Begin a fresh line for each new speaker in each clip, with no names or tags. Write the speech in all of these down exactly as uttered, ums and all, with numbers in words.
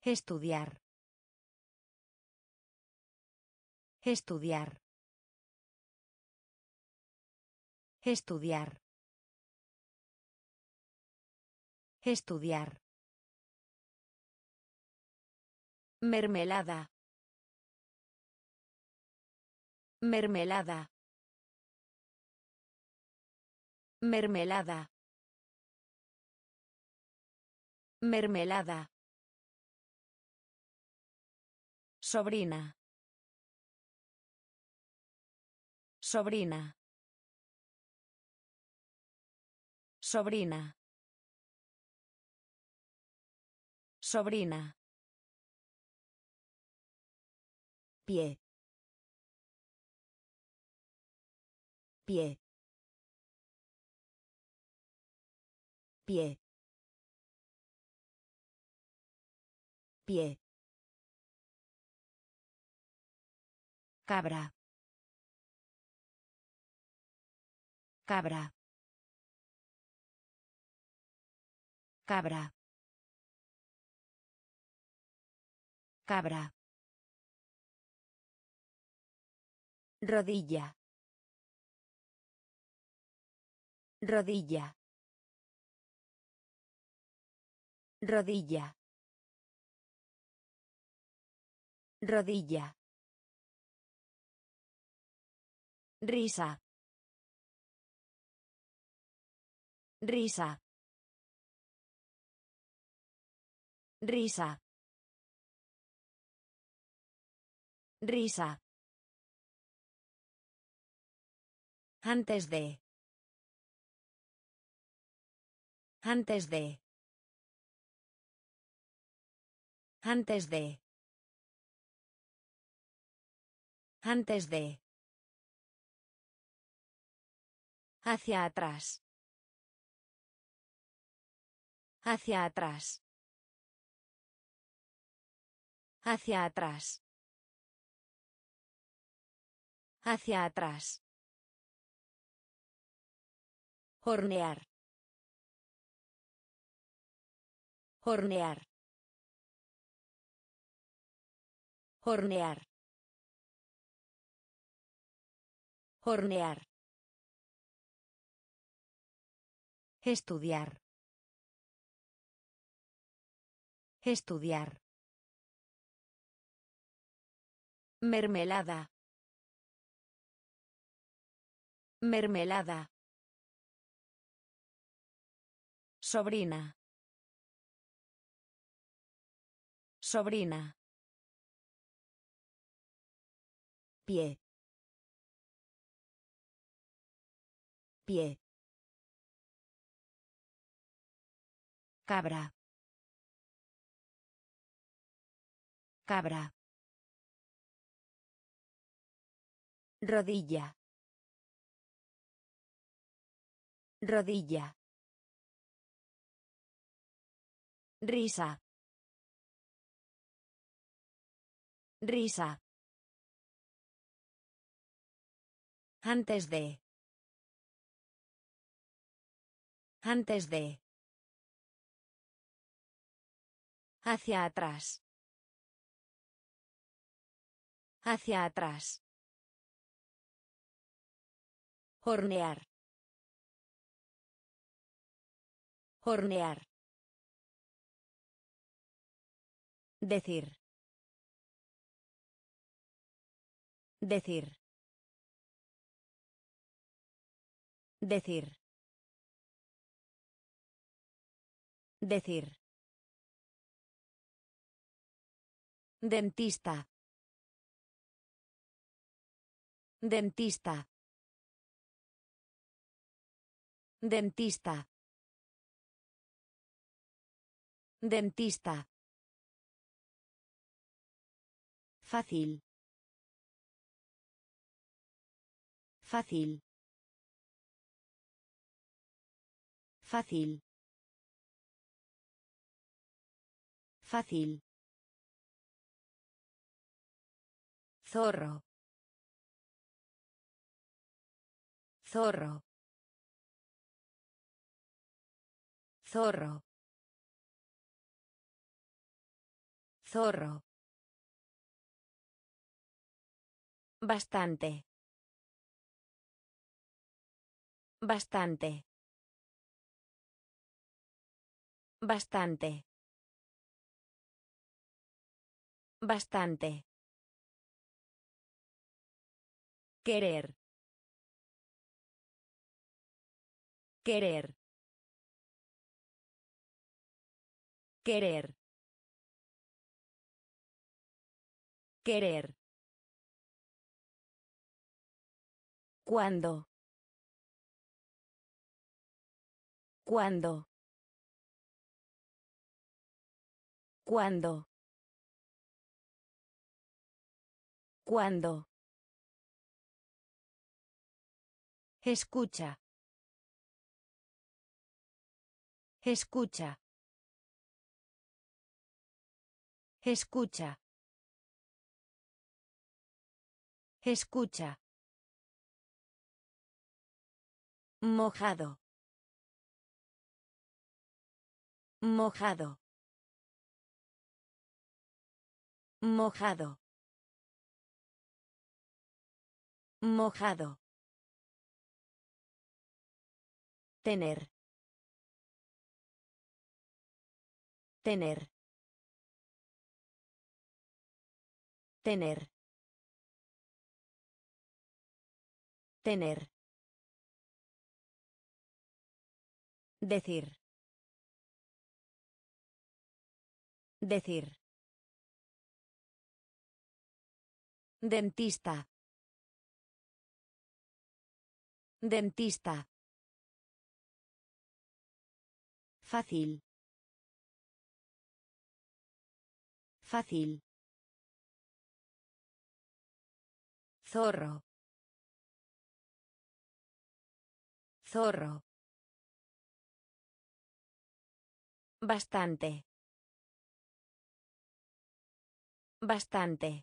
Estudiar. Estudiar. Estudiar. Estudiar. Mermelada. Mermelada. Mermelada. Mermelada. Sobrina. Sobrina. Sobrina. Sobrina. Pie. Pie. Pie. Pie. Cabra. Cabra. Cabra. Cabra. Rodilla. Rodilla. Rodilla. Rodilla. Risa. Risa. Risa. Risa. Antes de. Antes de. Antes de. Antes de. Hacia atrás. Hacia atrás. Hacia atrás. Hacia atrás. Hornear. Hornear. Hornear. Hornear. Estudiar. Estudiar. Mermelada. Mermelada. Sobrina. Sobrina. Pie. Pie. Cabra. Cabra. Rodilla. Rodilla. Risa. Risa. Antes de. Antes de. Hacia atrás. Hacia atrás. Hornear. Hornear. Decir. Decir. Decir. Decir. Dentista. Dentista. Dentista. Dentista. Fácil. Fácil. Fácil. Fácil. Zorro. Zorro. Zorro. Zorro. Bastante. Bastante. Bastante. Bastante. Querer. Querer. Querer. Querer. ¿Cuándo? ¿Cuándo? ¿Cuándo? ¿Cuándo? Escucha. Escucha. Escucha. Escucha. Mojado. Mojado. Mojado. Mojado. Tener. Tener. Tener. Tener. Decir. Decir. Dentista. Dentista. Fácil. Fácil. Zorro. Zorro. Bastante. Bastante.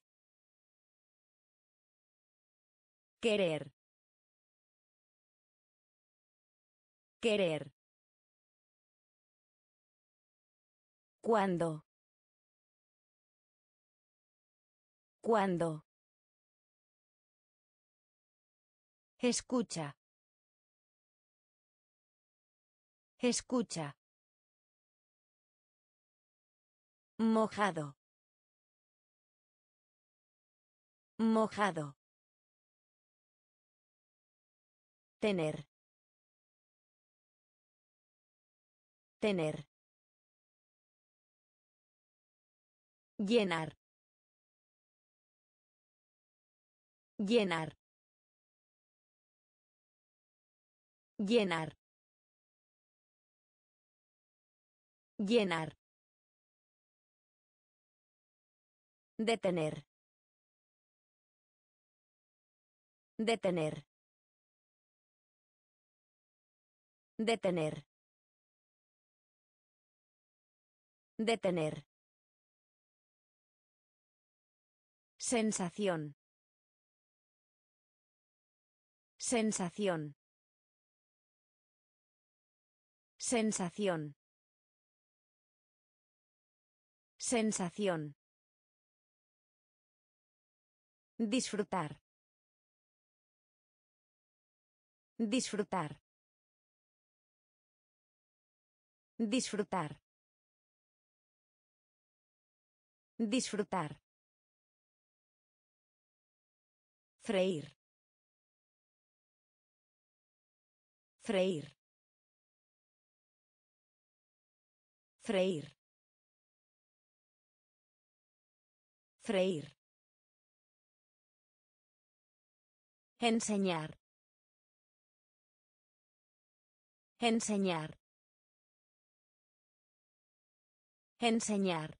Querer. Querer. ¿Cuándo? ¿Cuándo? Escucha. Escucha. Mojado. Mojado. Tener. Tener. Llenar. Llenar. Llenar. Llenar. Detener. Detener. Detener. Detener. Sensación. Sensación. Sensación. Sensación. Disfrutar. Disfrutar. Disfrutar. Disfrutar. Freír. Freír. Freír. Freír. Enseñar. Enseñar. Enseñar.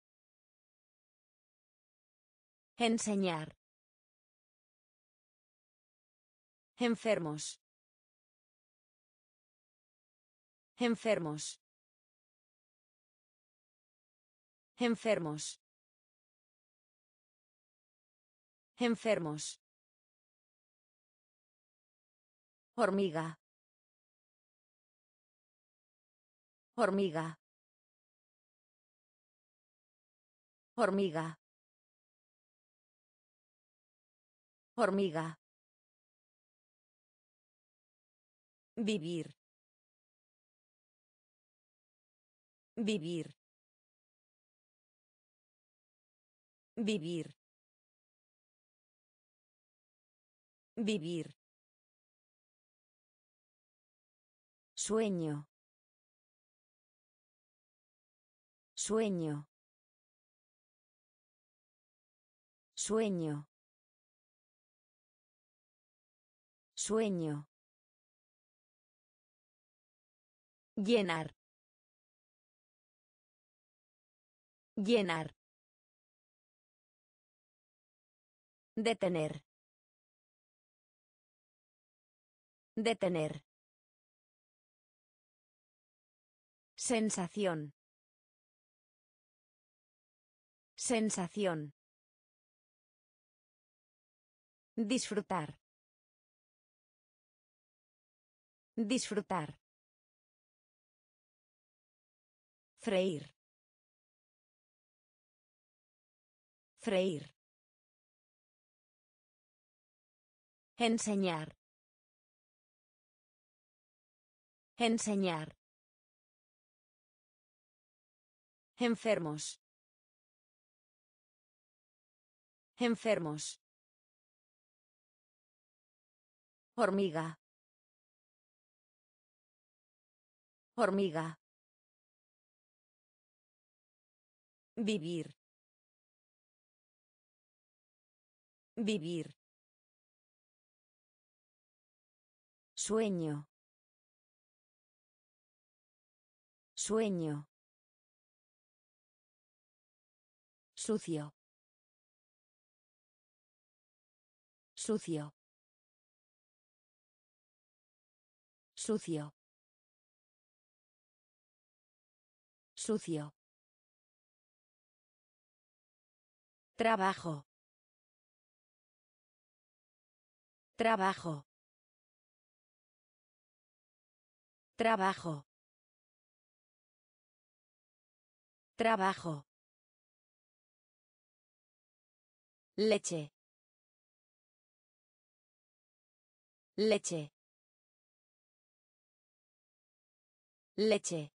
Enseñar. Enfermos. Enfermos. Enfermos. Enfermos. Hormiga. Hormiga. Hormiga. Hormiga. Vivir. Vivir. Vivir. Vivir. Sueño. Sueño. Sueño. Sueño. Llenar. Llenar. Detener. Detener. Sensación. Sensación. Disfrutar. Disfrutar. Freír. Freír. Enseñar. Enseñar. Enfermos. Enfermos. Hormiga. Hormiga. Vivir. Vivir. Sueño. Sueño. Sucio. Sucio. Sucio. Sucio. Trabajo. Trabajo. Trabajo. Trabajo. Leche. Leche. Leche.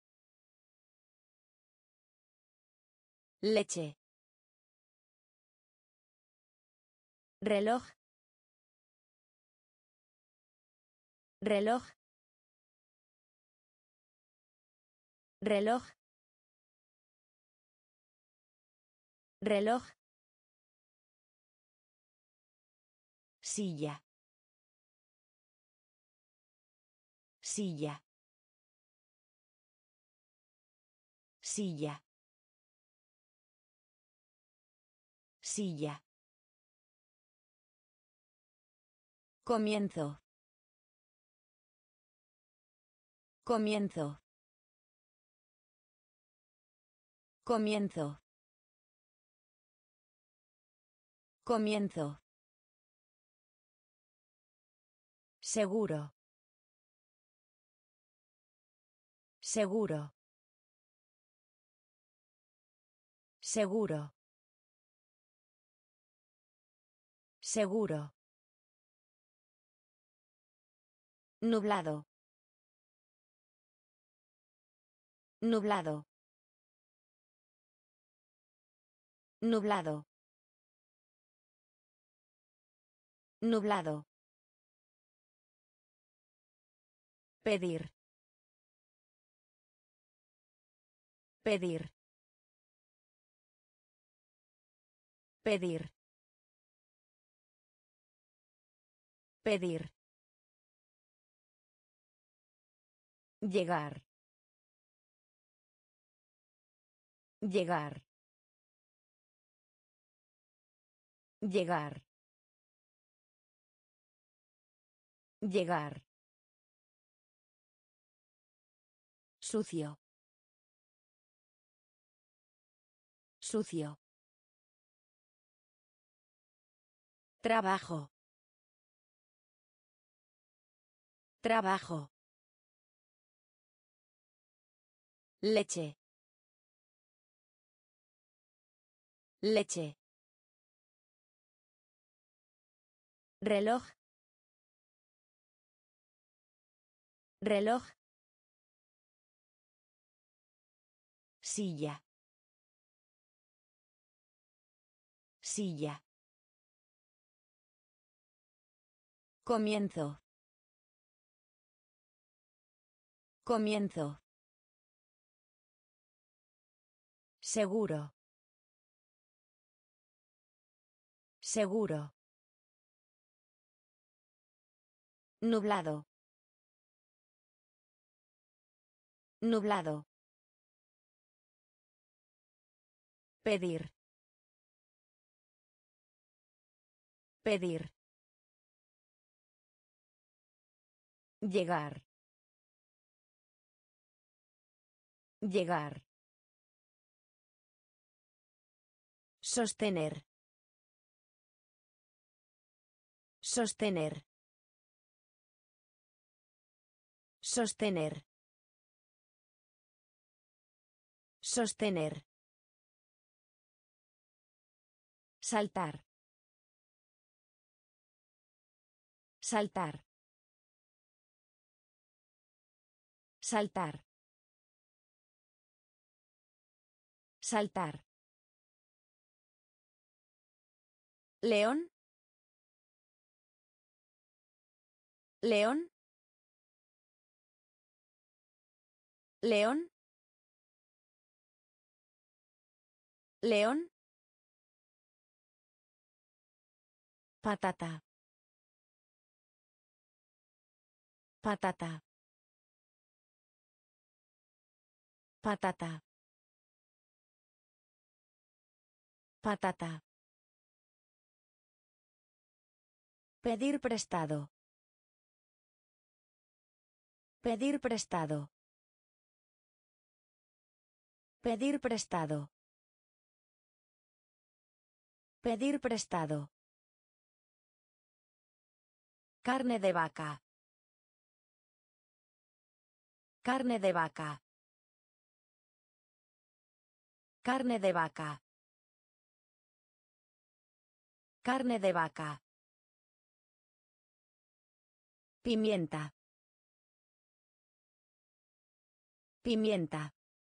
Leche. Reloj. Reloj. Reloj. Reloj. Silla. Silla. Silla. Silla. Comienzo. Comienzo. Comienzo. Comienzo. Seguro. Seguro. Seguro. Seguro. Nublado. Nublado. Nublado. Nublado. Pedir. Pedir. Pedir. Pedir. Llegar. Llegar. Llegar. Llegar. Sucio. Sucio. Trabajo. Trabajo. Leche. Leche. Reloj. Reloj. Silla. Silla. Comienzo. Comienzo. Seguro. Seguro. Nublado. Nublado. Pedir. Pedir. Llegar. Llegar. Sostener. Sostener. Sostener. Sostener. Saltar. Saltar. Saltar. Saltar. León. León. León. León. Patata. Patata. Patata. Patata. Pedir prestado. Pedir prestado. Pedir prestado. Pedir prestado. Carne de vaca. Carne de vaca. Carne de vaca. Carne de vaca. Pimienta. Pimienta.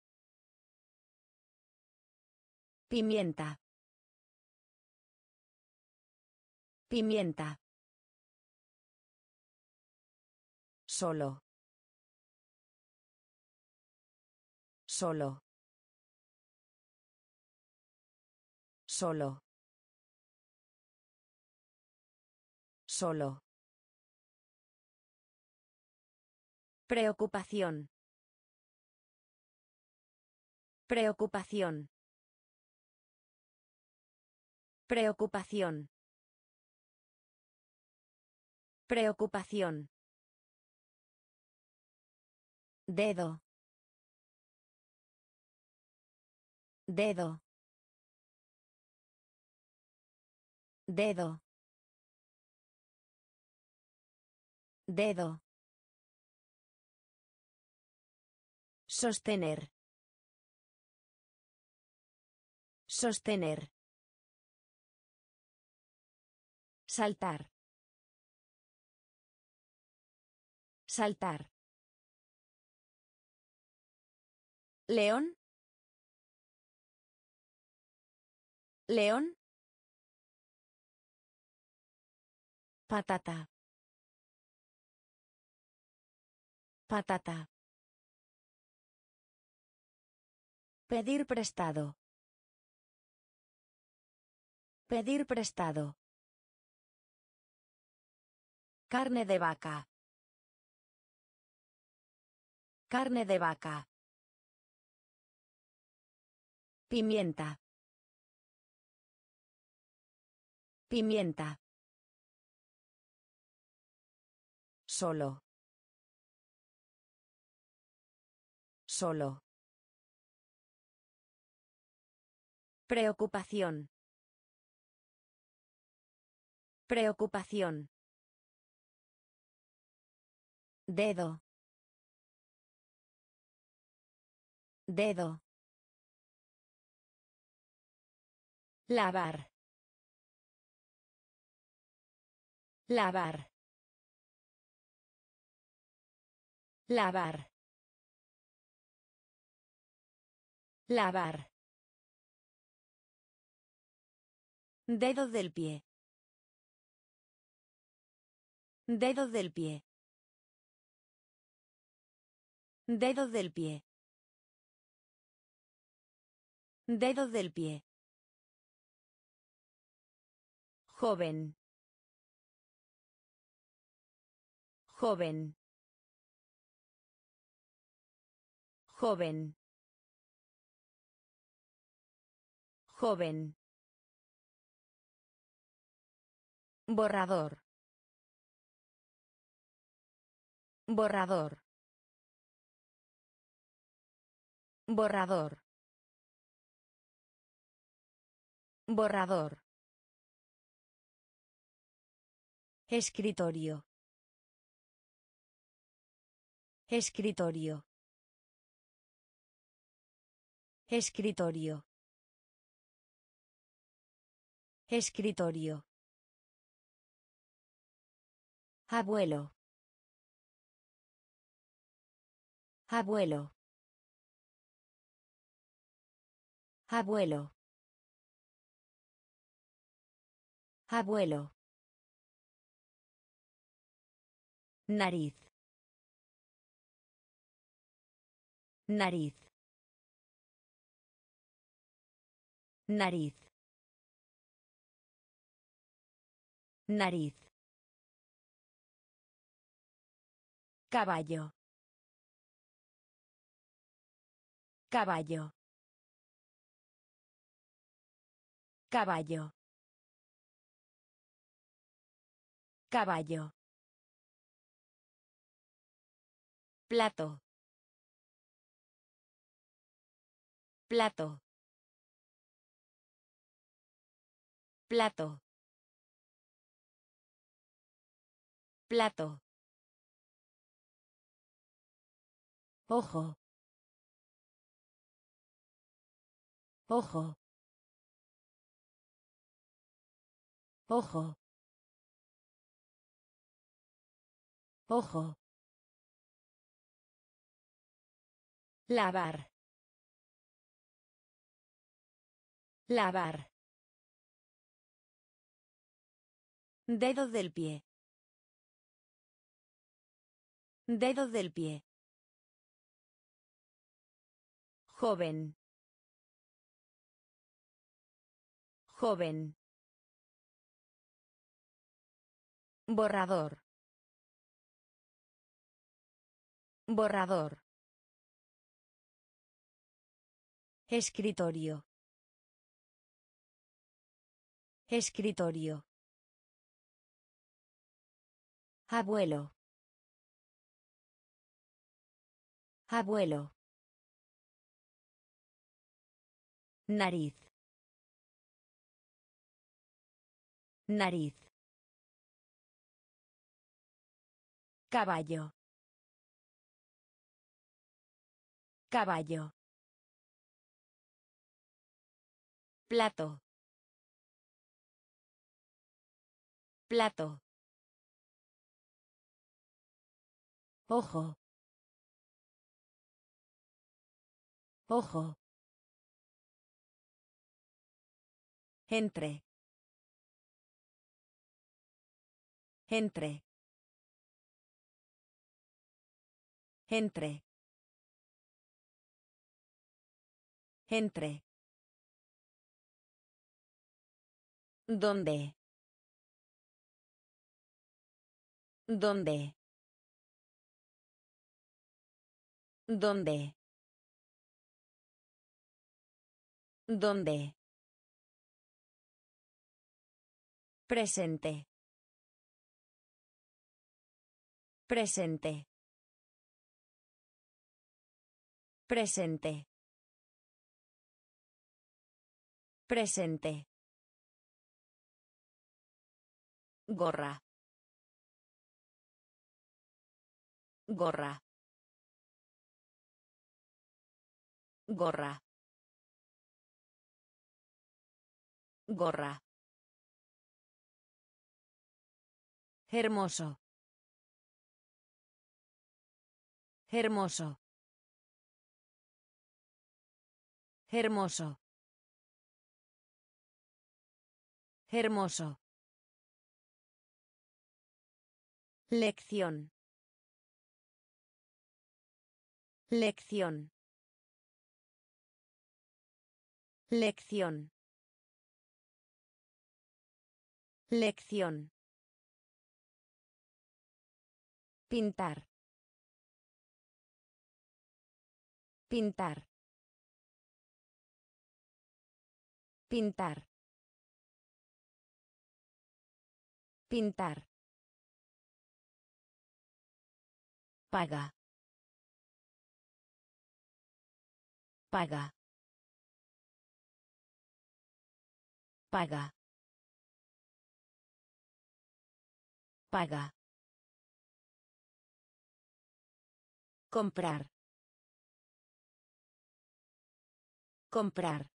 Pimienta. Pimienta. Solo. Solo. Solo. Solo. Preocupación. Preocupación. Preocupación. Preocupación. Dedo. Dedo. Dedo. Dedo. Sostener. Sostener. Saltar. Saltar. León. León. Patata. Patata. Pedir prestado. Pedir prestado. Carne de vaca. Carne de vaca. Pimienta. Pimienta. Solo. Solo. Preocupación. Preocupación. Dedo. Dedo. Lavar. Lavar. Lavar. Lavar. Dedo del pie. Dedo del pie. Dedo del pie. Dedo del pie. Joven. Joven. Joven. Joven. Borrador. Borrador. Borrador. Borrador. Escritorio. Escritorio. Escritorio. Escritorio. Abuelo. Abuelo. Abuelo. Abuelo. Nariz. Nariz. Nariz. Nariz. Caballo. Caballo. Caballo. Caballo. Plato. Plato. Plato. Plato. Ojo. Ojo. Ojo. Ojo. Lavar. Lavar. Dedo del pie. Dedo del pie. Joven. Joven. Borrador. Borrador. Escritorio. Escritorio. Abuelo. Abuelo. Nariz. Nariz. Caballo. Caballo. Plato. Plato. Ojo. Ojo. Entre. Entre. Entre. Entre. ¿Dónde? ¿Dónde? ¿Dónde? ¿Dónde? Presente. Presente. Presente. Presente. Gorra. Gorra. Gorra. Gorra. Hermoso. Hermoso. Hermoso. Hermoso. Lección. Lección. Lección. Lección. Pintar. Pintar. Pintar. Pintar. Paga. Paga. Paga. Paga. Comprar. Comprar.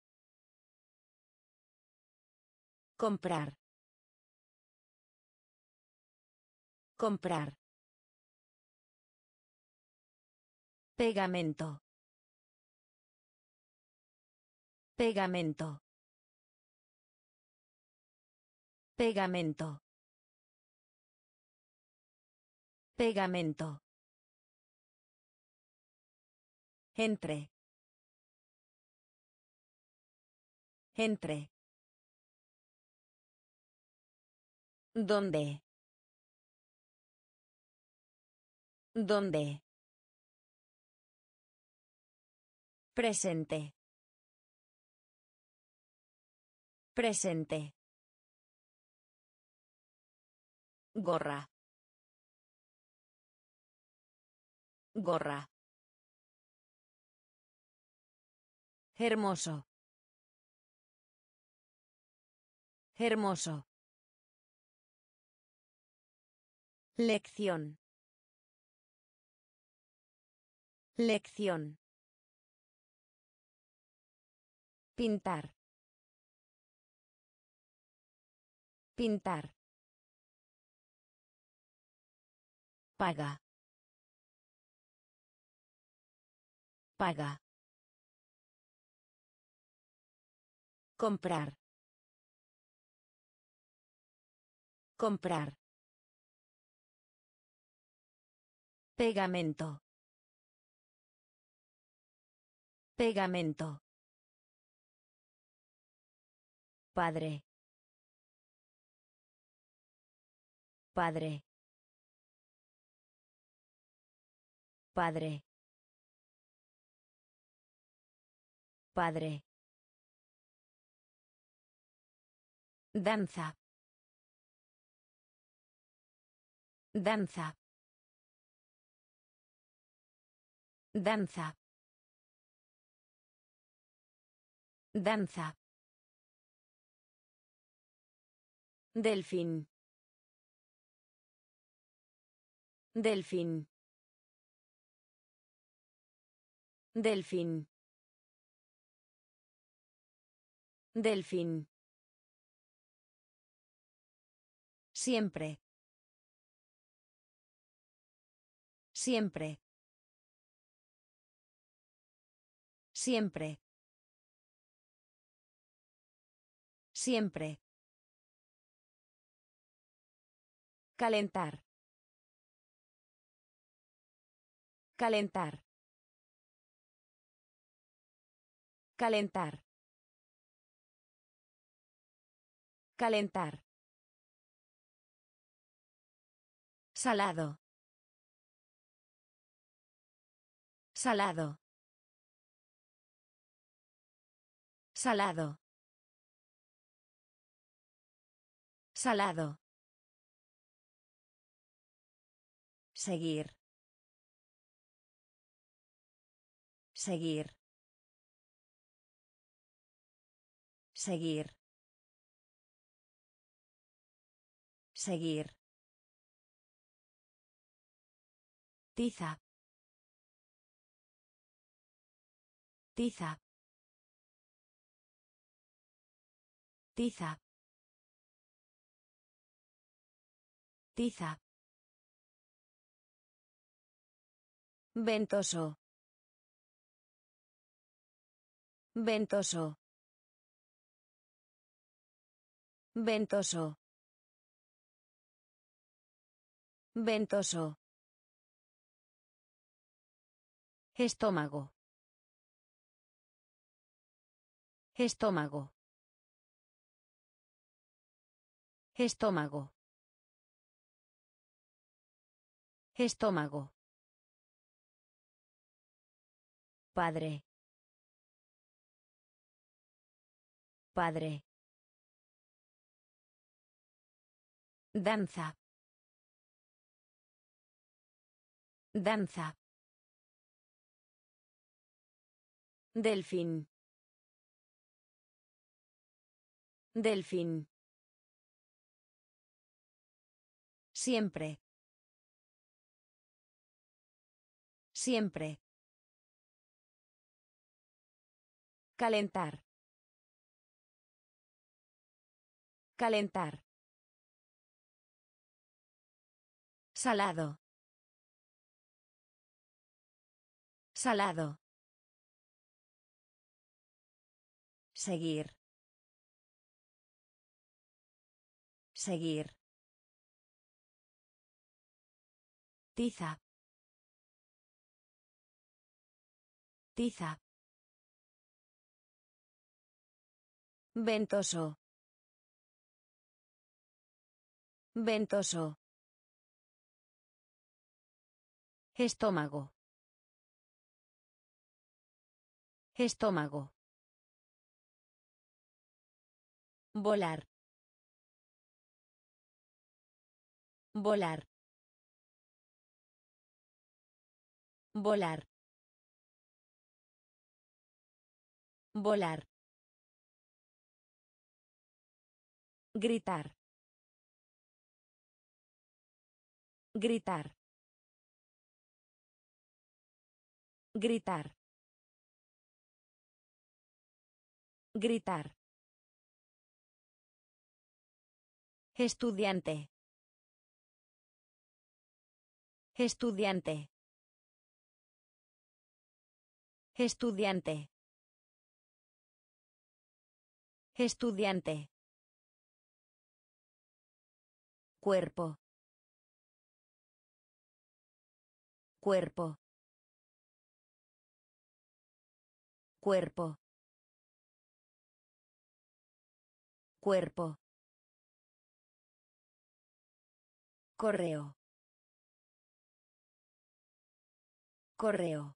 Comprar. Comprar. Pegamento. Pegamento. Pegamento. Pegamento. Entre. Entre. ¿Dónde? ¿Dónde? Presente. Presente. Gorra. Gorra. Hermoso. Hermoso. Lección. Lección. Pintar. Pintar. Paga. Paga. Comprar. Comprar. Pegamento. Pegamento. Padre. Padre. Padre. Padre. Danza. Danza. Danza. Danza. Delfín. Delfín. Delfín. Delfín. Siempre. Siempre. Siempre. Siempre. Calentar. Calentar. Calentar. Calentar. Salado. Salado. Salado. Salado. Seguir. Seguir. Seguir. Seguir. Tiza. Tiza. Tiza. Tiza. Ventoso. Ventoso. Ventoso. Ventoso. Estómago. Estómago. Estómago. Estómago. Padre. Padre. Danza. Danza. Delfín. Delfín. Siempre. Siempre. Calentar. Calentar. Salado. Salado. Seguir. Seguir. Tiza. Tiza. Ventoso. Ventoso. Estómago. Estómago. Volar. Volar. Volar. Volar. Gritar. Gritar. Gritar. Gritar. Estudiante. Estudiante. Estudiante. Estudiante. Cuerpo. Cuerpo. Cuerpo. Cuerpo. Correo. Correo.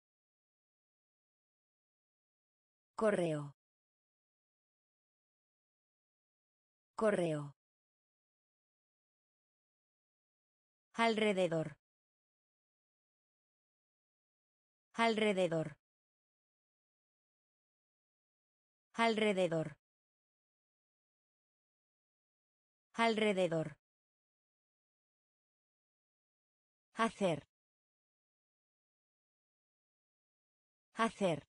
Correo. Correo. Alrededor. Alrededor. Alrededor. Alrededor. Hacer. Hacer.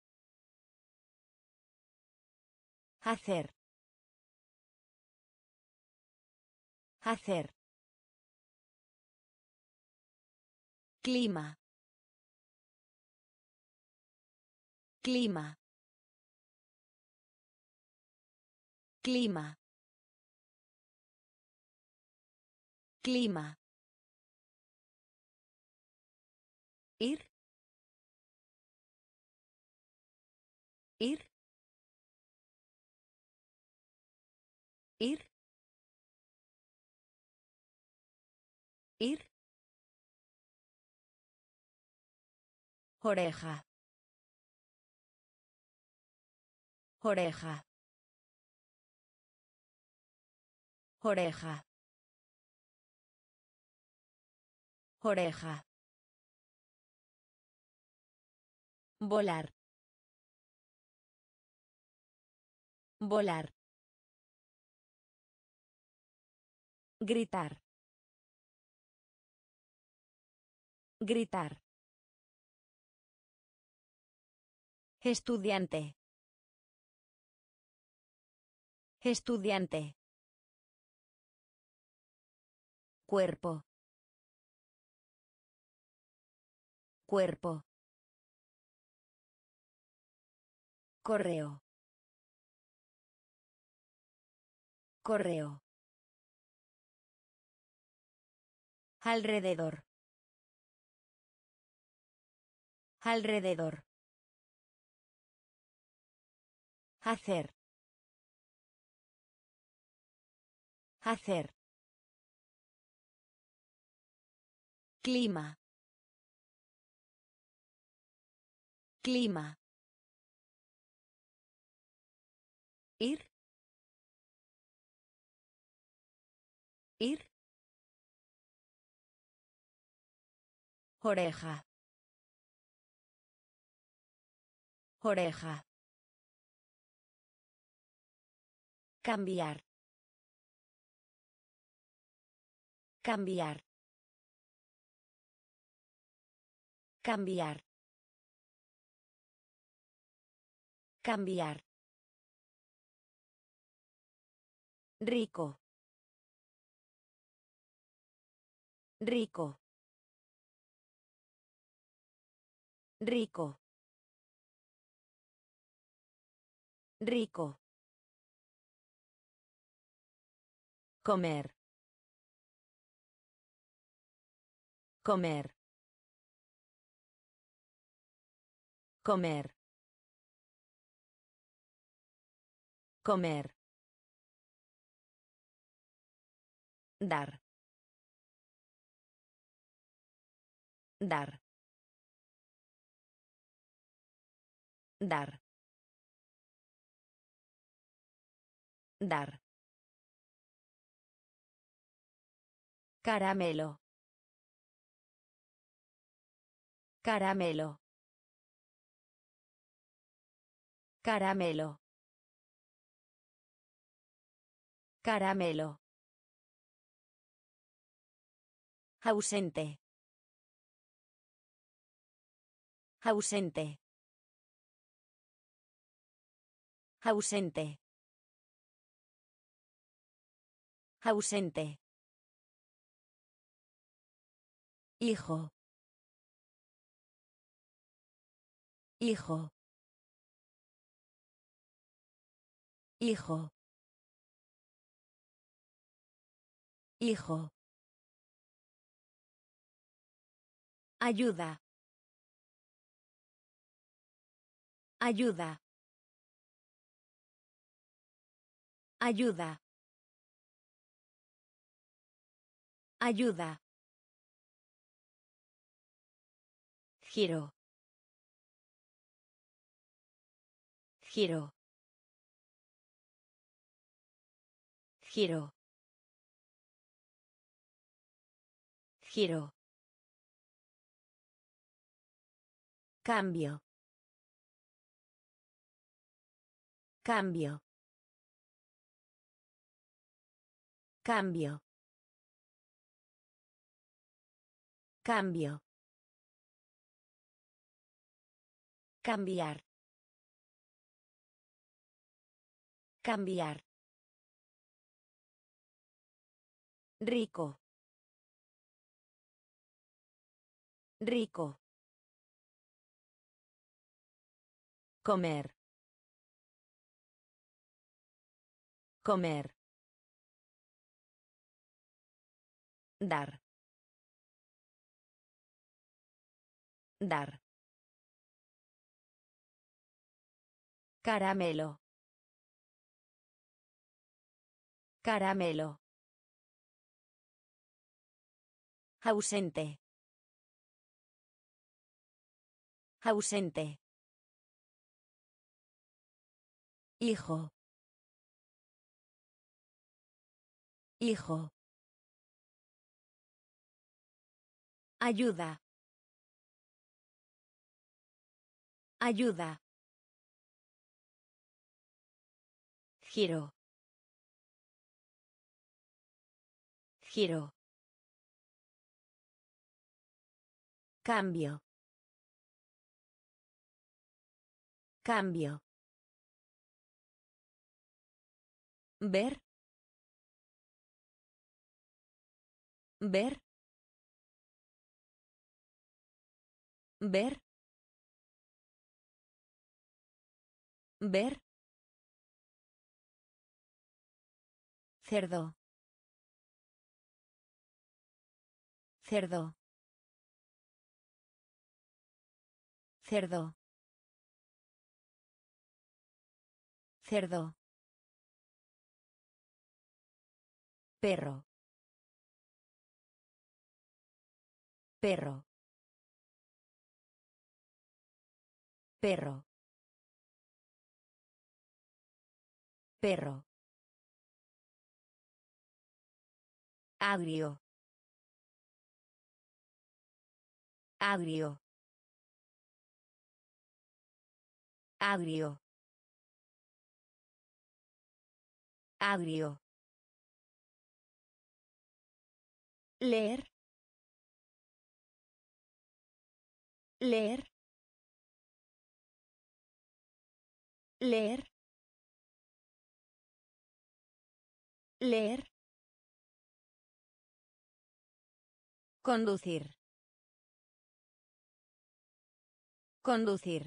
Hacer. Hacer. Clima. Clima. Clima. Clima. Ir. Ir. Ir. Ir. Oreja. Oreja. Oreja. Oreja. Volar. Volar. Gritar. Gritar. Estudiante. Estudiante. Cuerpo. Cuerpo. Correo. Correo. Alrededor. Alrededor. Hacer. Hacer. Clima. Clima. Ir. Ir. Oreja. Oreja. Cambiar. Cambiar. Cambiar. Cambiar. Rico. Rico. Rico. Rico. Comer. Comer. Comer. Comer. Dar. Dar. Dar. Dar. Caramelo. Caramelo. Caramelo. Caramelo. Ausente. Ausente. Ausente. Ausente. Hijo. Hijo. Hijo. Hijo. Ayuda. Ayuda. Ayuda. Ayuda. Giro. Giro. Giro. Giro. Cambio. Cambio. Cambio. Cambio. Cambiar. Cambiar. Rico. Rico. Comer. Comer. Dar. Dar. Caramelo. Caramelo. Ausente. Ausente. Hijo. Hijo. Ayuda. Ayuda. Giro. Giro. Cambio. Cambio. Ver. Ver. Ver. Ver. Cerdo. Cerdo. Cerdo. Cerdo. Perro. Perro. Perro. Perro. Agrio. Agrio. Agrio. Agrio. Leer. Leer. Leer. Leer. Conducir. Conducir.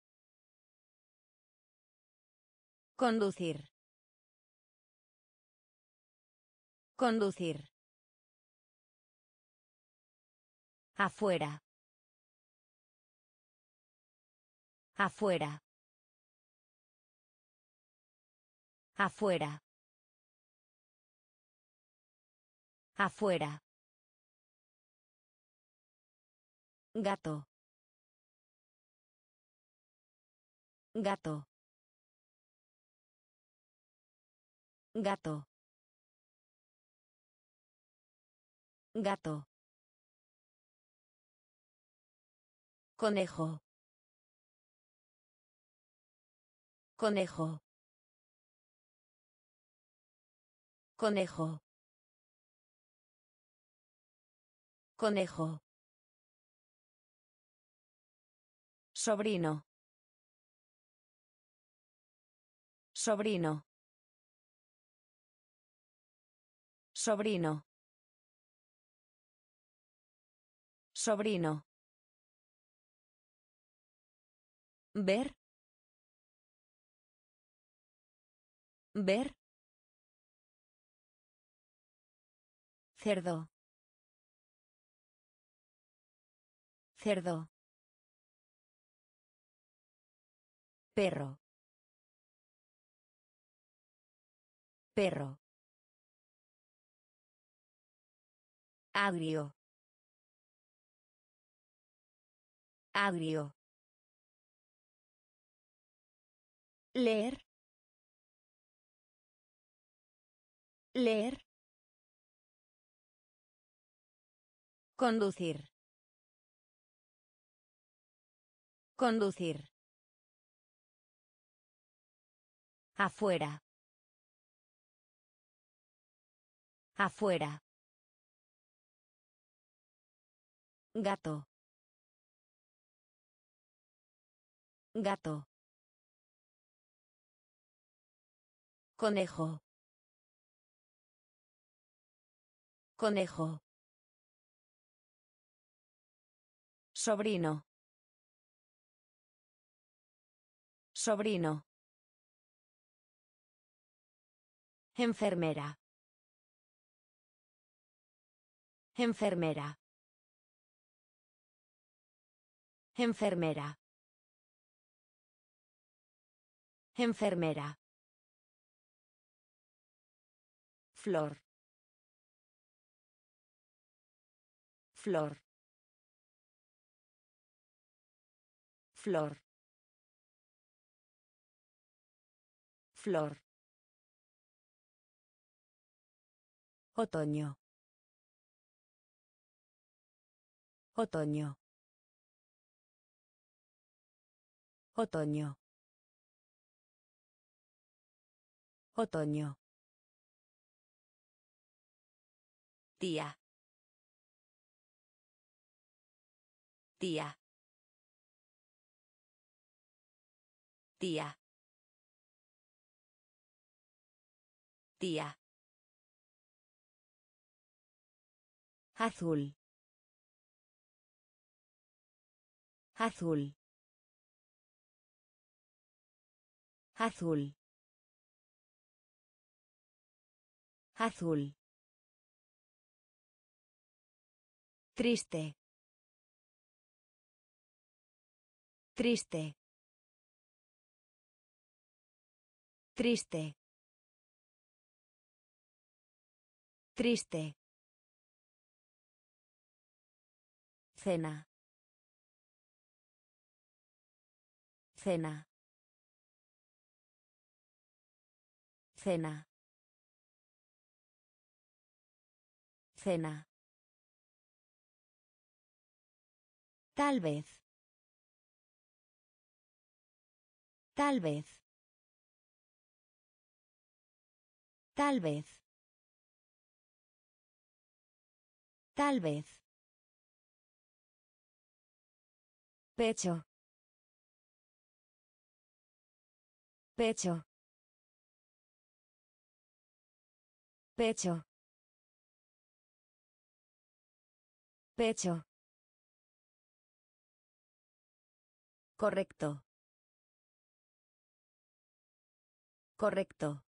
Conducir. Conducir. Afuera. Afuera. Afuera. Afuera. Gato. Gato. Gato. Gato. Conejo. Conejo. Conejo. Conejo. Sobrino. Sobrino. Sobrino. Sobrino. Ver. Ver. Cerdo. Cerdo. Perro. Perro. Agrio. Agrio. Leer. Leer. Conducir. Conducir. Afuera. Afuera. Gato. Gato. Conejo. Conejo. Sobrino. Sobrino. Enfermera. Enfermera. Enfermera. Enfermera. Flor. Flor. Flor. Flor. Otoño. Otoño. Otoño. Otoño. Tía. Tía. Tía. Día. Azul. Azul. Azul. Azul. Triste. Triste. Triste. Triste. Cena. Cena. Cena. Cena. Tal vez. Tal vez. Tal vez. Tal vez. Pecho. Pecho. Pecho. Pecho. Correcto. Correcto.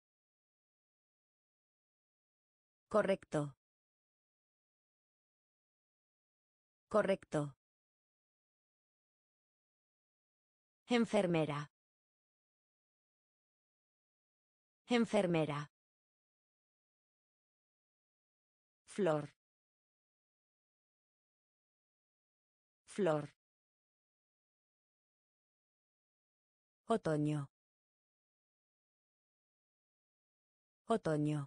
Correcto. Correcto. Enfermera. Enfermera. Flor. Flor. Otoño. Otoño.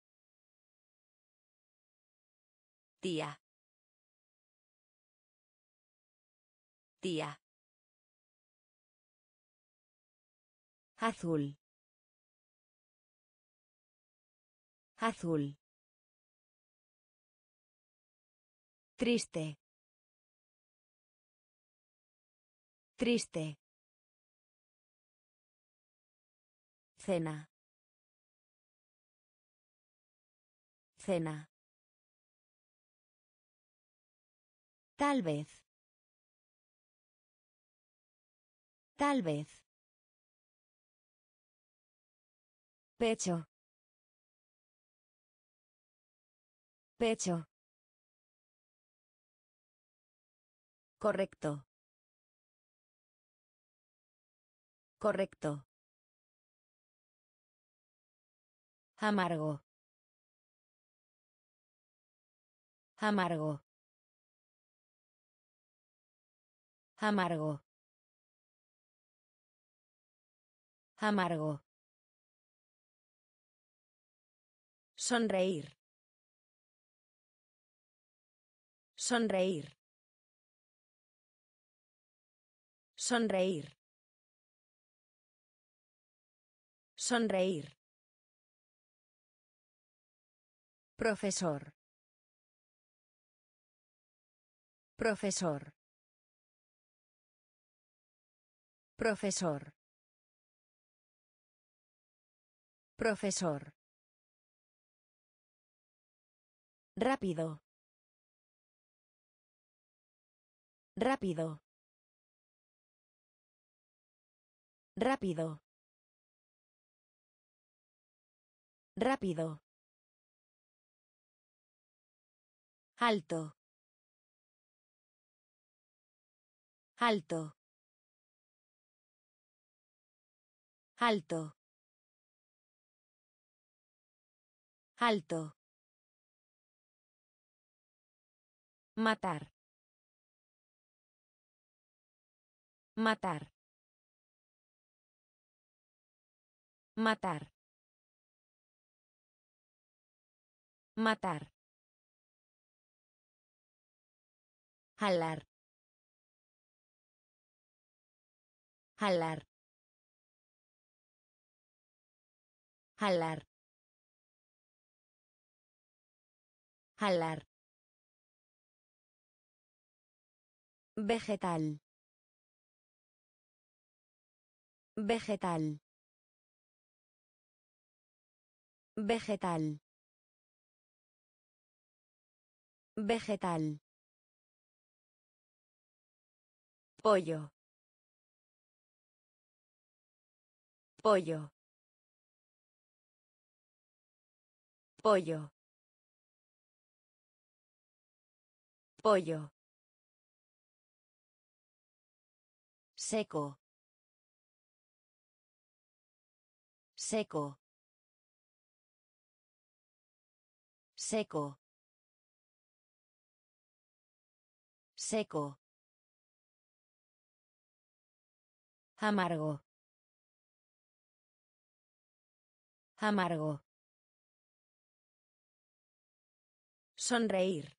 Día. Día. Azul. Azul. Triste. Triste. Cena. Cena. Tal vez. Tal vez. Pecho. Pecho. Correcto. Correcto. Amargo. Amargo. Amargo. Amargo. Sonreír. Sonreír. Sonreír. Sonreír. Profesor. Profesor. Profesor. Profesor. Rápido. Rápido. Rápido. Rápido. Alto. Alto. Alto. Alto. Matar. Matar. Matar. Matar. Jalar. Jalar. Jalar. Jalar. Vegetal. Vegetal. Vegetal. Vegetal. Pollo. Pollo. Pollo. Pollo. Seco. Seco. Seco. Seco. Amargo. Amargo. Sonreír.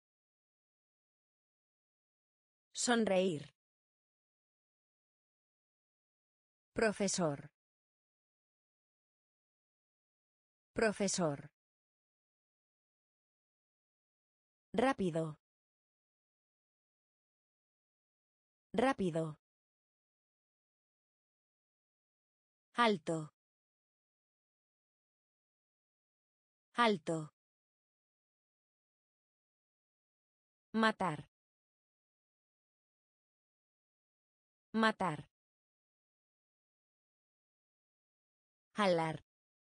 Sonreír. Profesor. Profesor. Rápido. Rápido. Alto. Alto. Matar. Matar. Jalar.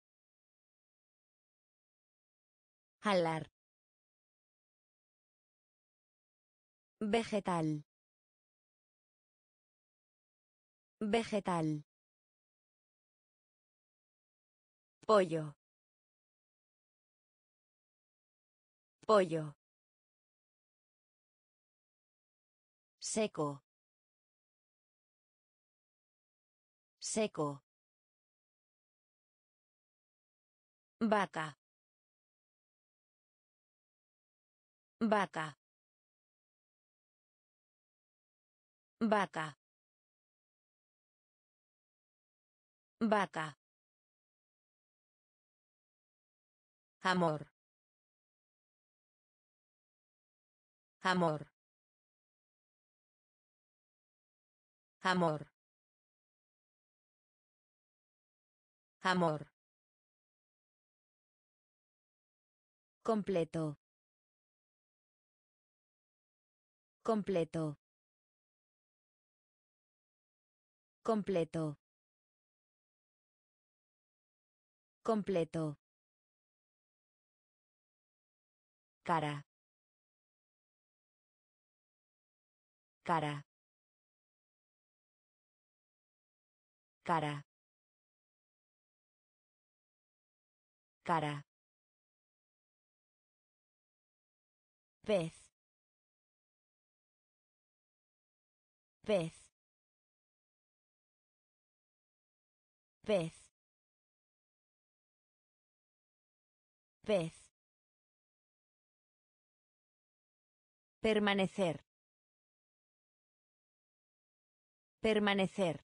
Jalar. Vegetal. Vegetal. Pollo. Pollo. Seco. Seco. Vaca. Vaca. Vaca. Vaca. Amor. Amor. Amor. Amor. Completo. Completo. Completo. Completo. Cara. Cara. Cara. Cara. Pez. Pez. Pez. Pez. Permanecer. Permanecer.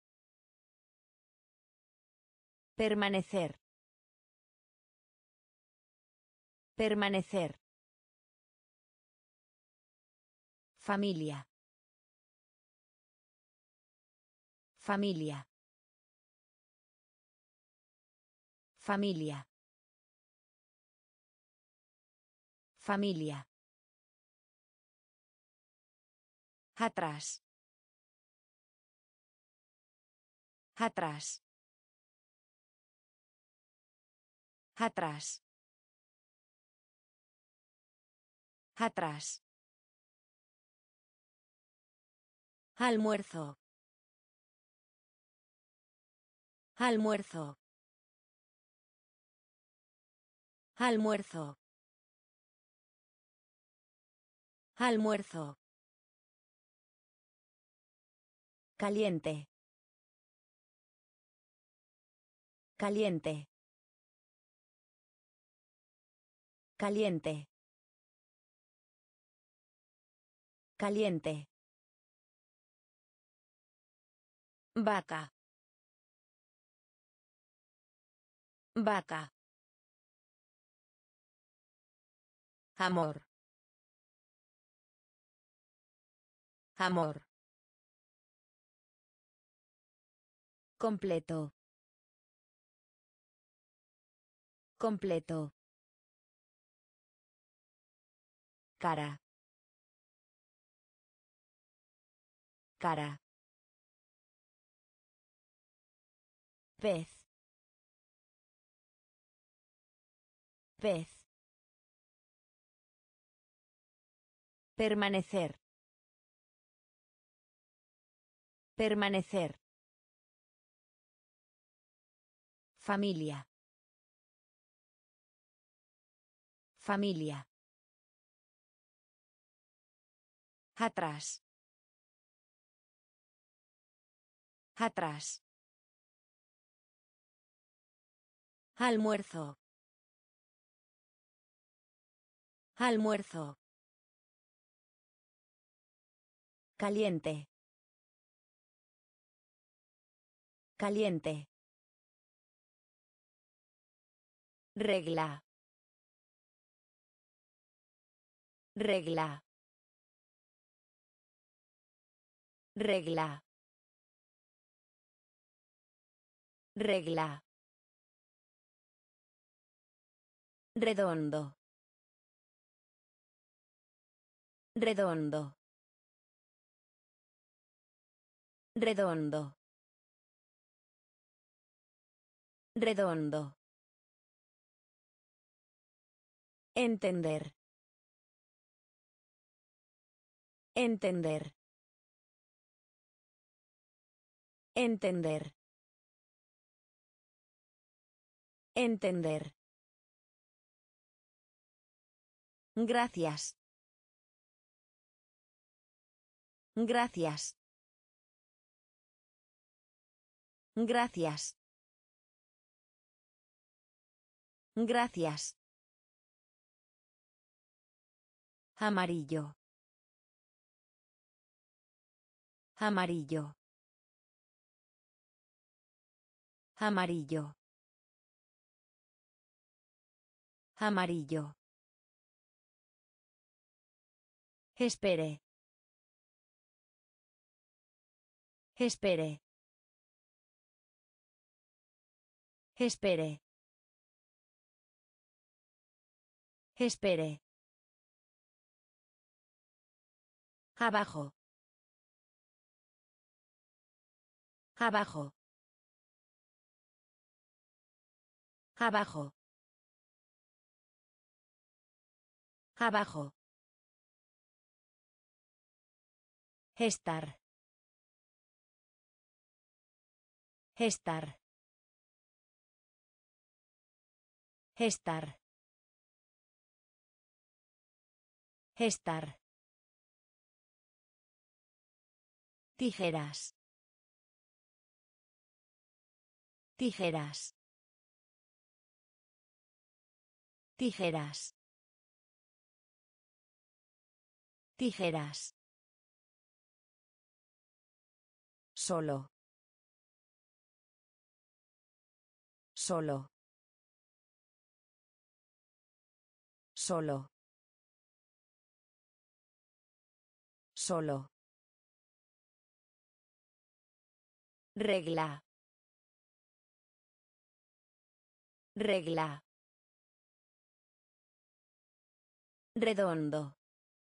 Permanecer. Permanecer. Familia. Familia. Familia. Familia. Atrás. Atrás. Atrás. Atrás. Almuerzo. Almuerzo. Almuerzo. Almuerzo. Caliente. Caliente. Caliente. Caliente. Vaca. Vaca. Amor. Amor. Completo. Completo. Cara. Cara. Pez. Pez. Permanecer. Permanecer. Familia. Familia. Atrás. Atrás. Almuerzo. Almuerzo. Caliente. Caliente. Regla. Regla. Regla. Regla. Redondo. Redondo. Redondo. Redondo. Entender. Entender. Entender. Entender. Gracias. Gracias. Gracias. Gracias. Amarillo. Amarillo. Amarillo. Amarillo. Espere. Espere. Espere. Espere. Abajo. Abajo. Abajo. Abajo. Estar. Estar. Estar. Estar. Tijeras. Tijeras. Tijeras. Tijeras. Solo. Solo. Solo. Solo. Regla. Regla. Redondo.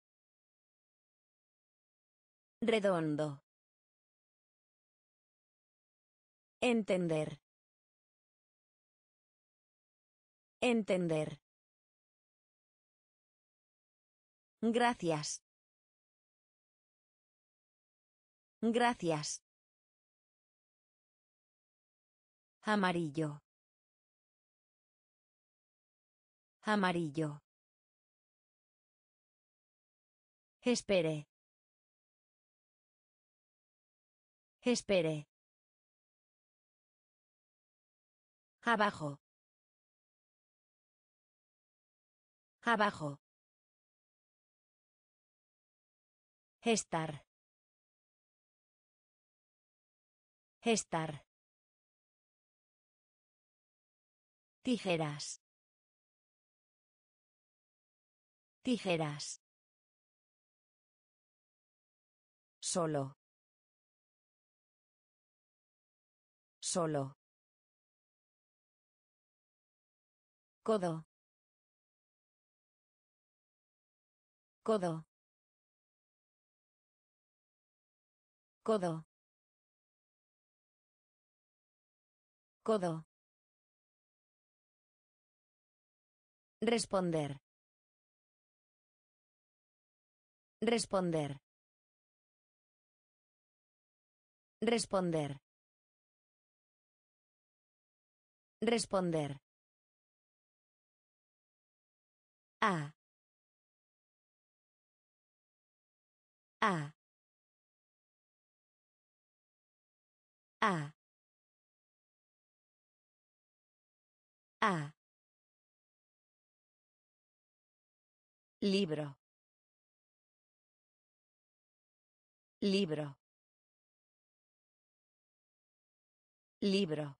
Redondo. Entender. Entender. Gracias. Gracias. Amarillo. Amarillo. Espere. Espere. Abajo. Abajo. Estar. Estar. Tijeras. Tijeras. Solo. Solo. Codo. Codo. Codo. Codo. Responder. Responder. Responder. Responder. A. A. A. A. Libro. Libro. Libro.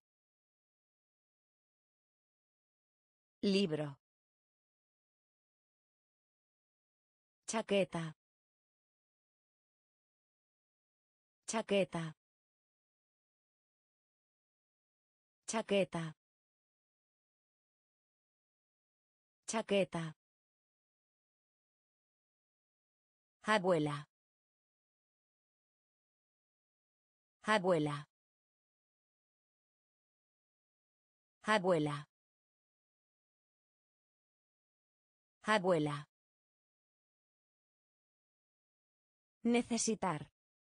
Libro. Chaqueta. Chaqueta. Chaqueta. Chaqueta. Abuela. Abuela. Abuela. Abuela. Necesitar.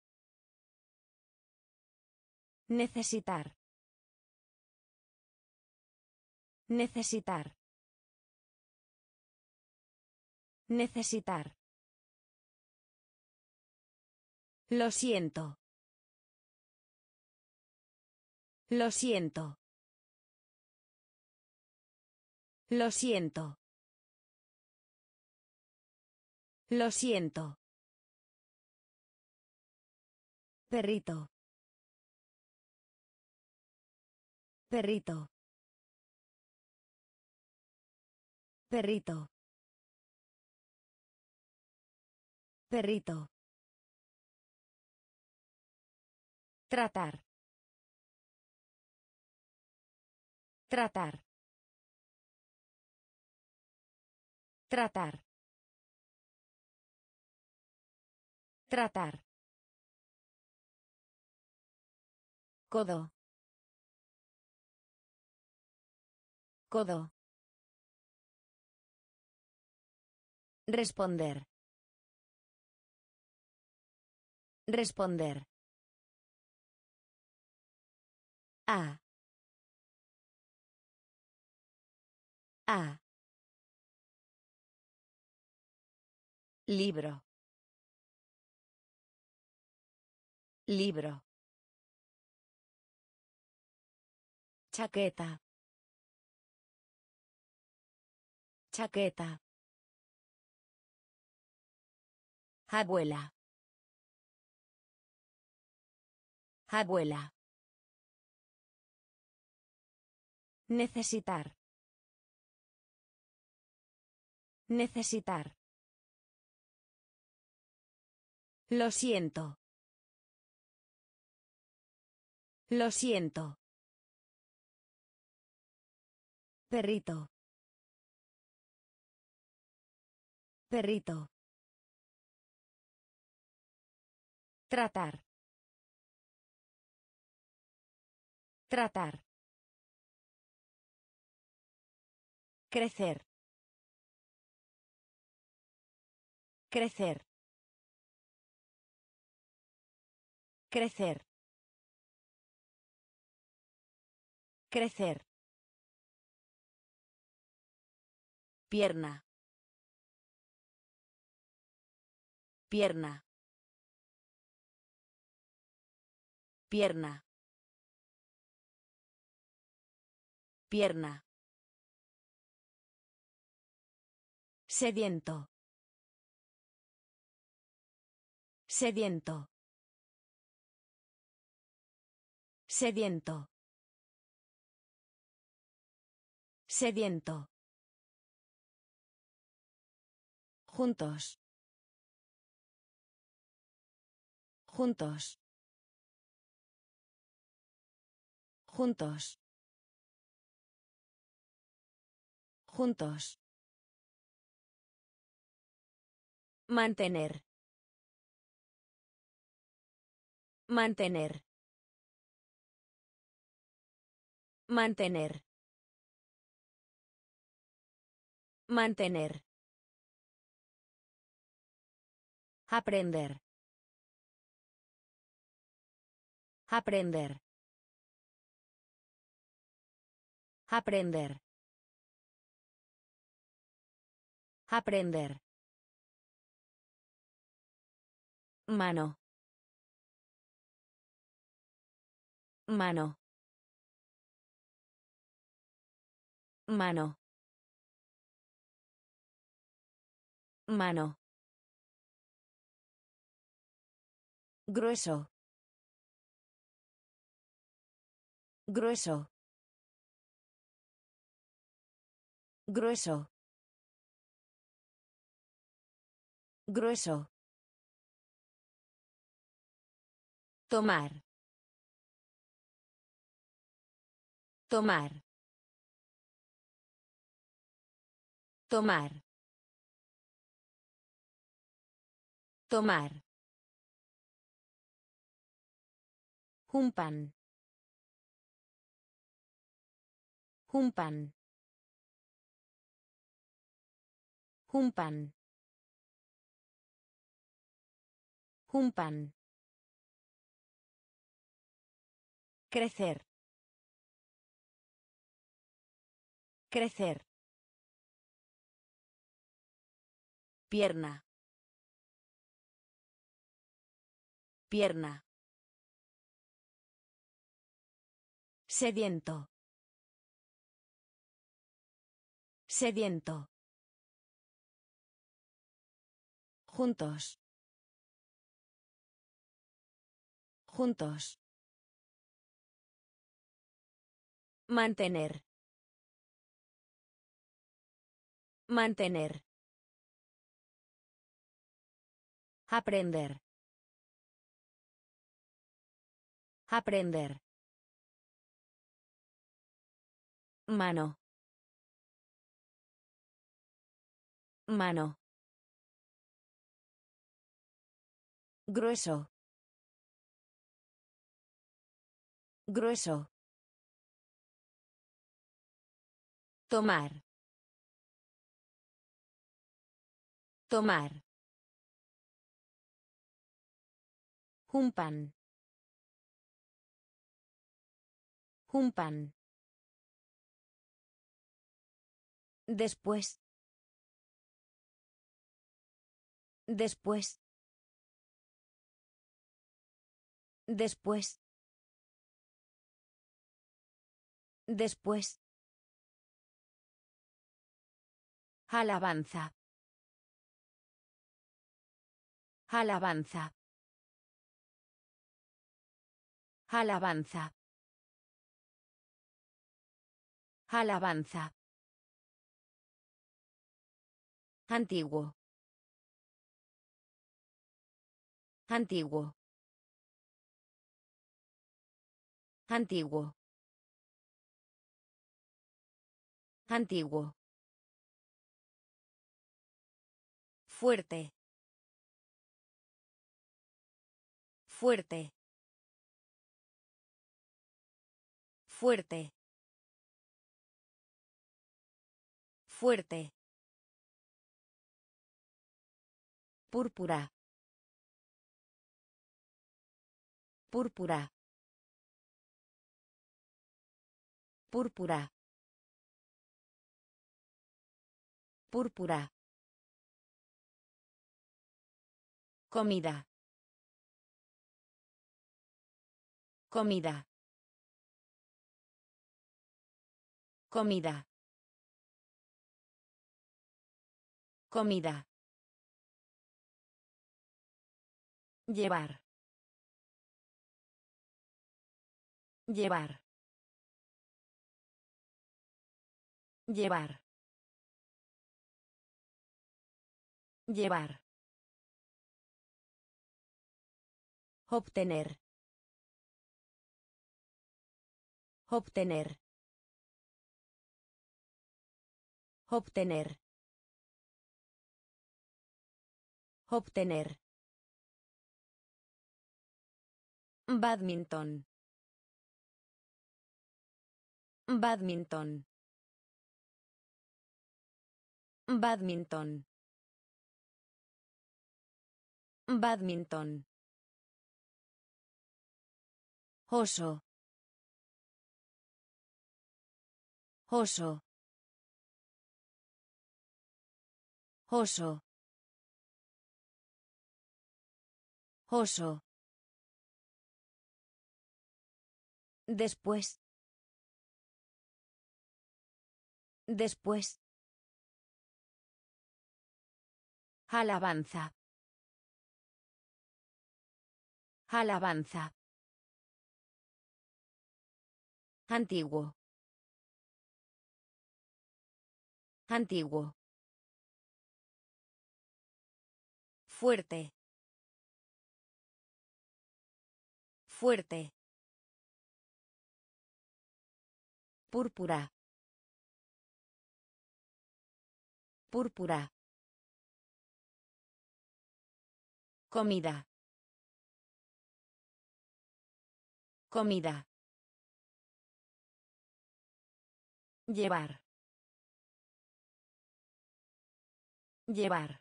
Necesitar. Necesitar. Necesitar. Lo siento. Lo siento. Lo siento. Lo siento. Perrito. Perrito. Perrito. Perrito. Tratar. Tratar. Tratar. Tratar. Codo. Codo. Responder. Responder. A. A. Libro. Libro. Chaqueta. Chaqueta. Abuela. Abuela. Necesitar. Necesitar. Lo siento. Lo siento. Perrito. Perrito. Tratar. Tratar. Crecer. Crecer. Crecer. Crecer. Pierna. Pierna. Pierna. Pierna. Sediento. Sediento. Sediento. Sediento. Juntos. Juntos. Juntos. Juntos. Mantener. Mantener. Mantener. Mantener. Aprender. Aprender. Aprender. Aprender. Mano. Mano. Mano. Mano. Grueso. Grueso. Grueso. Grueso. Tomar. Tomar. Tomar. Tomar. Un pan. Un pan. Un pan. Un pan. Crecer. Crecer. Pierna. Pierna. Sediento. Sediento. Juntos. Juntos. Mantener. Mantener. Aprender. Aprender. Mano. Mano. Grueso. Grueso. Tomar. Tomar. Un pan. Un pan. Después. Después. Después. Después. Alabanza. Alabanza. Alabanza. Alabanza. Antiguo. Antiguo. Antiguo. Antiguo. Fuerte. Fuerte. Fuerte. Fuerte. Púrpura. Púrpura. Púrpura. Púrpura. Comida. Comida. Comida. Comida. Llevar. Llevar. Llevar. Llevar. Obtener. Obtener. Obtener. Obtener. Badminton. Badminton. Badminton. Badminton. Oso. Oso. Oso. Oso. Después. Después. Alabanza. Alabanza. Antiguo. Antiguo. Fuerte. Fuerte. Púrpura. Púrpura. Comida. Comida. Llevar. Llevar.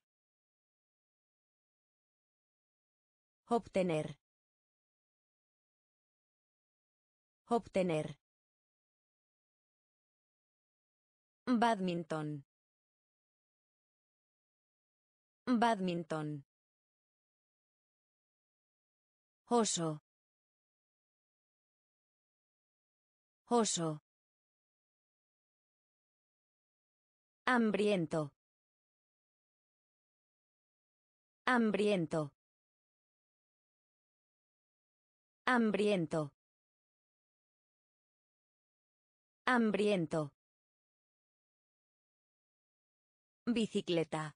Obtener. Obtener. Badminton. Badminton. Oso. Oso. Hambriento. Hambriento. Hambriento. Hambriento. Bicicleta.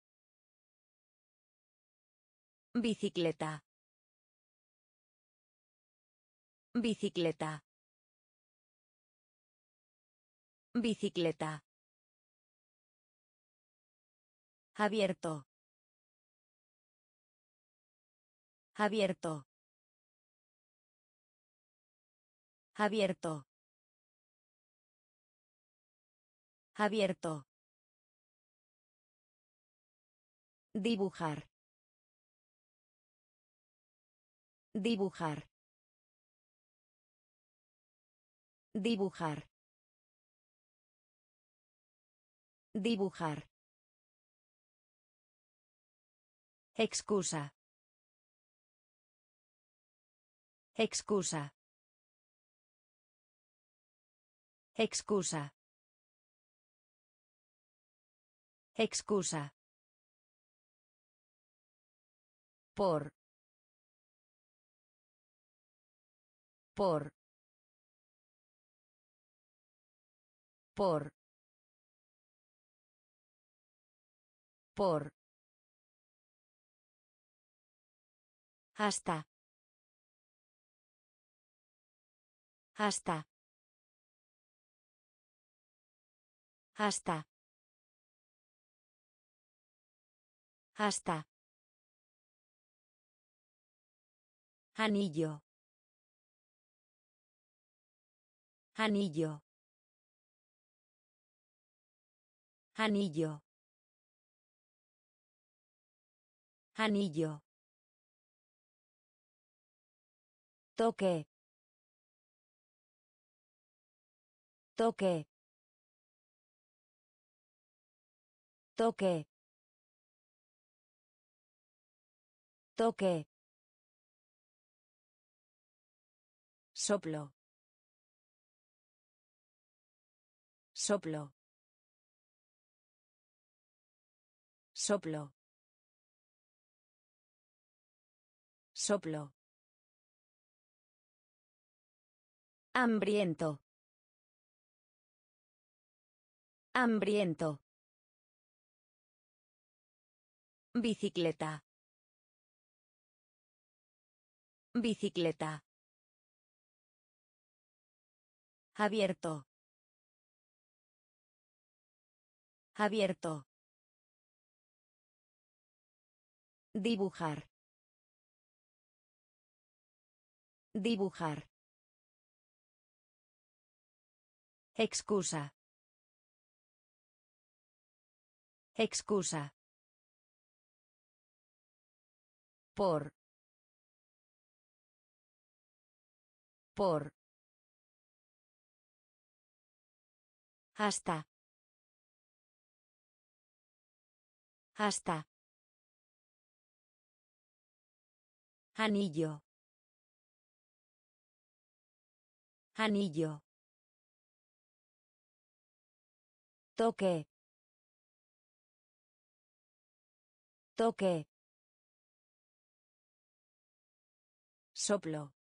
Bicicleta. Bicicleta. Bicicleta. Abierto. Abierto. Abierto. Abierto. Dibujar. Dibujar. Dibujar. Dibujar. Excusa. Excusa. Excusa. Excusa. Por. Por. Por. Por. Hasta. Hasta. Hasta. Hasta. Anillo. Anillo. Anillo. Anillo. Toque. Toque. Toque. Toque. Soplo. Soplo. Soplo. Soplo. Hambriento. Hambriento. Bicicleta. Bicicleta. Abierto. Abierto. Dibujar. Dibujar. Excusa. Excusa. Por. Por. Hasta. Hasta. Anillo. Anillo. Toque. Toque. Soplo.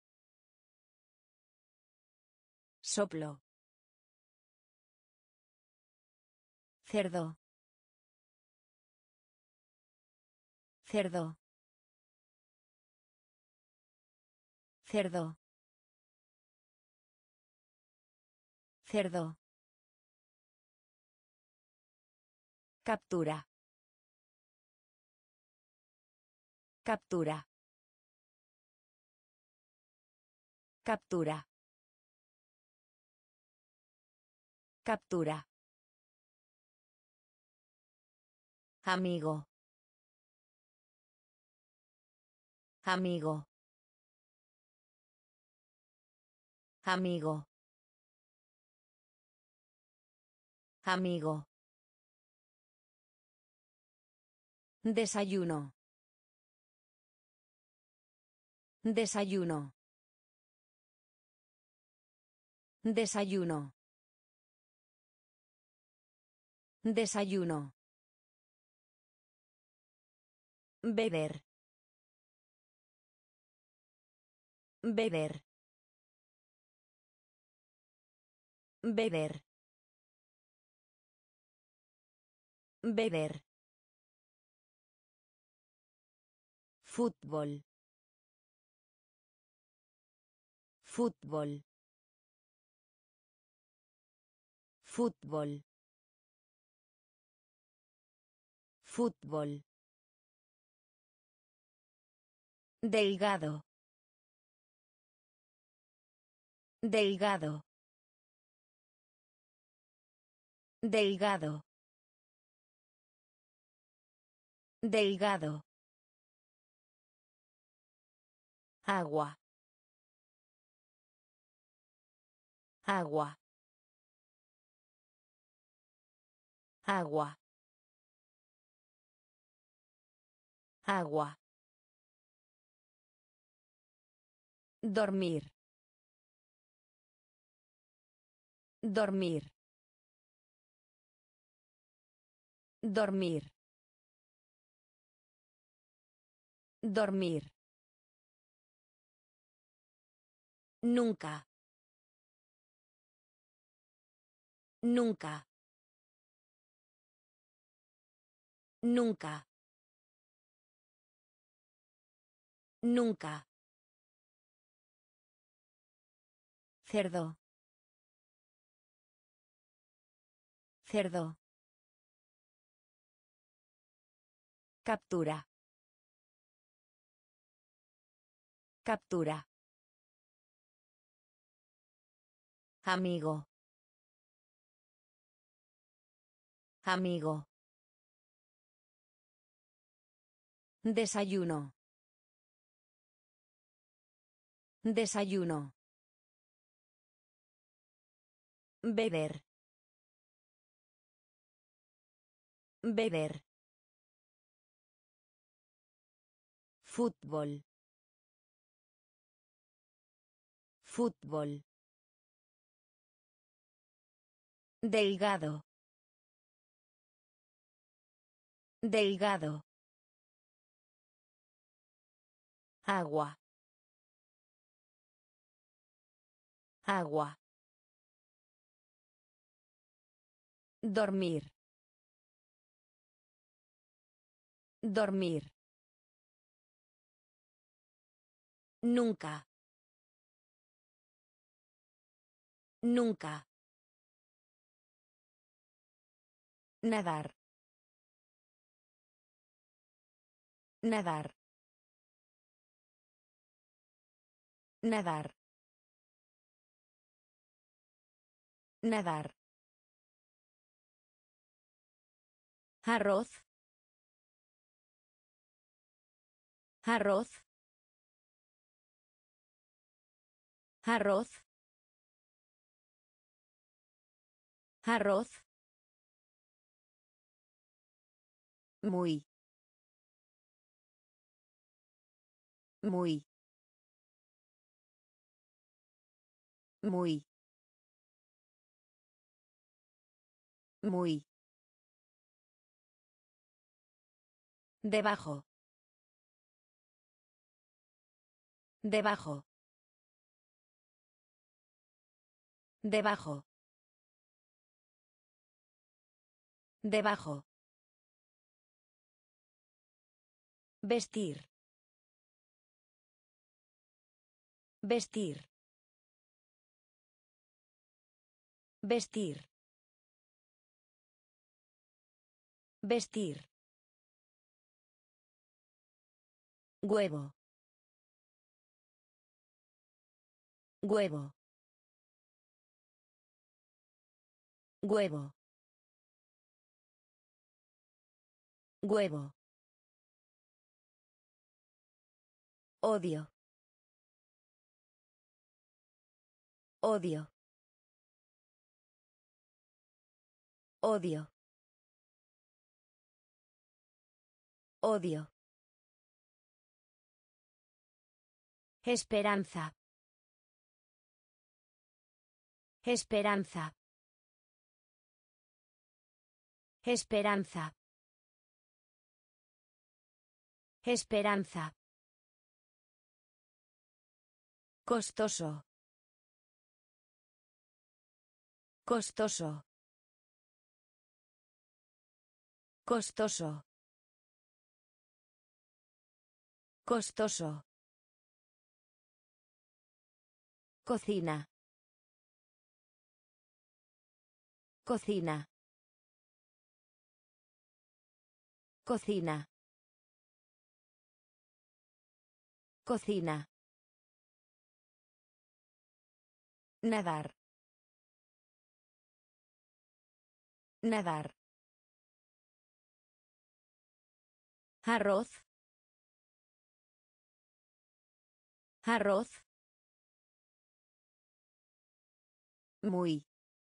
Soplo. Cerdo. Cerdo. Cerdo. Cerdo. Captura. Captura. Captura. Captura. Amigo. Amigo. Amigo. Amigo. Desayuno. Desayuno. Desayuno. Desayuno. Beber. Beber. Beber. Beber. Fútbol. Fútbol. Fútbol. Fútbol. Delgado. Delgado. Delgado. Delgado. Agua. Agua. Agua. Agua. Dormir. Dormir. Dormir. Dormir. Nunca. Nunca. Nunca. Nunca. Cerdo. Cerdo. Captura. Captura. Amigo. Amigo. Desayuno. Desayuno. Beber. Beber. Fútbol. Fútbol. Delgado. Delgado. Agua. Agua. Dormir. Dormir. Nunca. Nunca. Nadar. Nadar. Nadar. Nadar. Arroz. Arroz. Arroz. Arroz. Muy. Muy. Muy. Muy. Debajo. Debajo. Debajo. Debajo. Vestir. Vestir. Vestir. Vestir. Huevo. Huevo. Huevo. Huevo. Odio. Odio. Odio. Odio. Esperanza. Esperanza. Esperanza. Esperanza. Costoso. Costoso. Costoso. Costoso. Cocina. Cocina. Cocina. Cocina. Nadar. Nadar. Arroz. Arroz. Muy.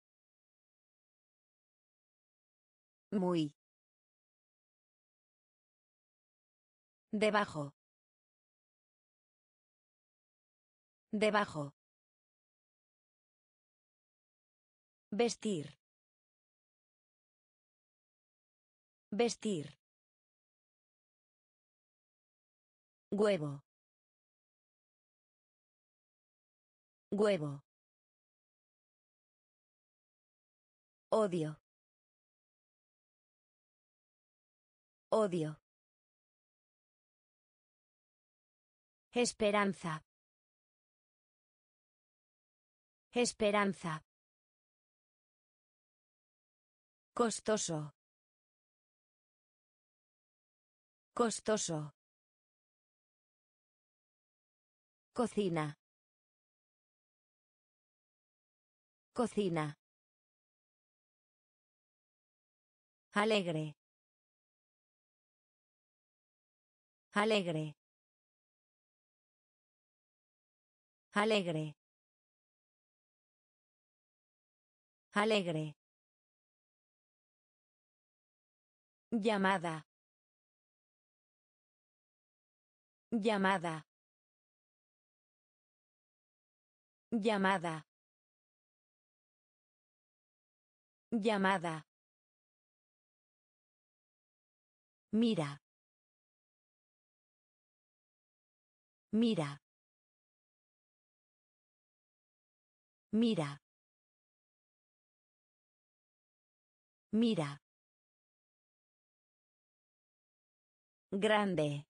Muy. Debajo. Debajo. Vestir. Vestir. Huevo. Huevo. Odio. Odio. Esperanza. Esperanza. Costoso. Costoso. Cocina. Cocina. Alegre. Alegre. Alegre. Alegre. Llamada. Llamada. Llamada. Llamada. Mira. Mira. Mira. Mira. Grande.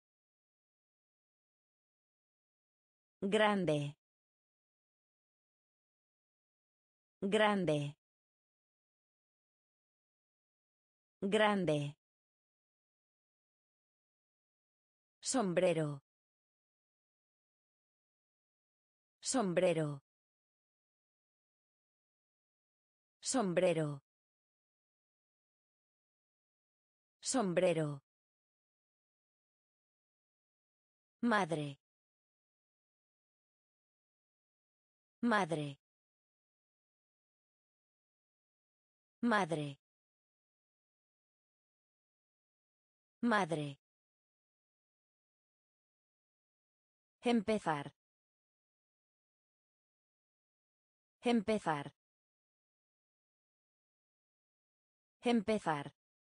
Grande. Grande. Grande. Sombrero. Sombrero. Sombrero. Sombrero. Madre. Madre. Madre. Madre. Empezar. Empezar. Empezar.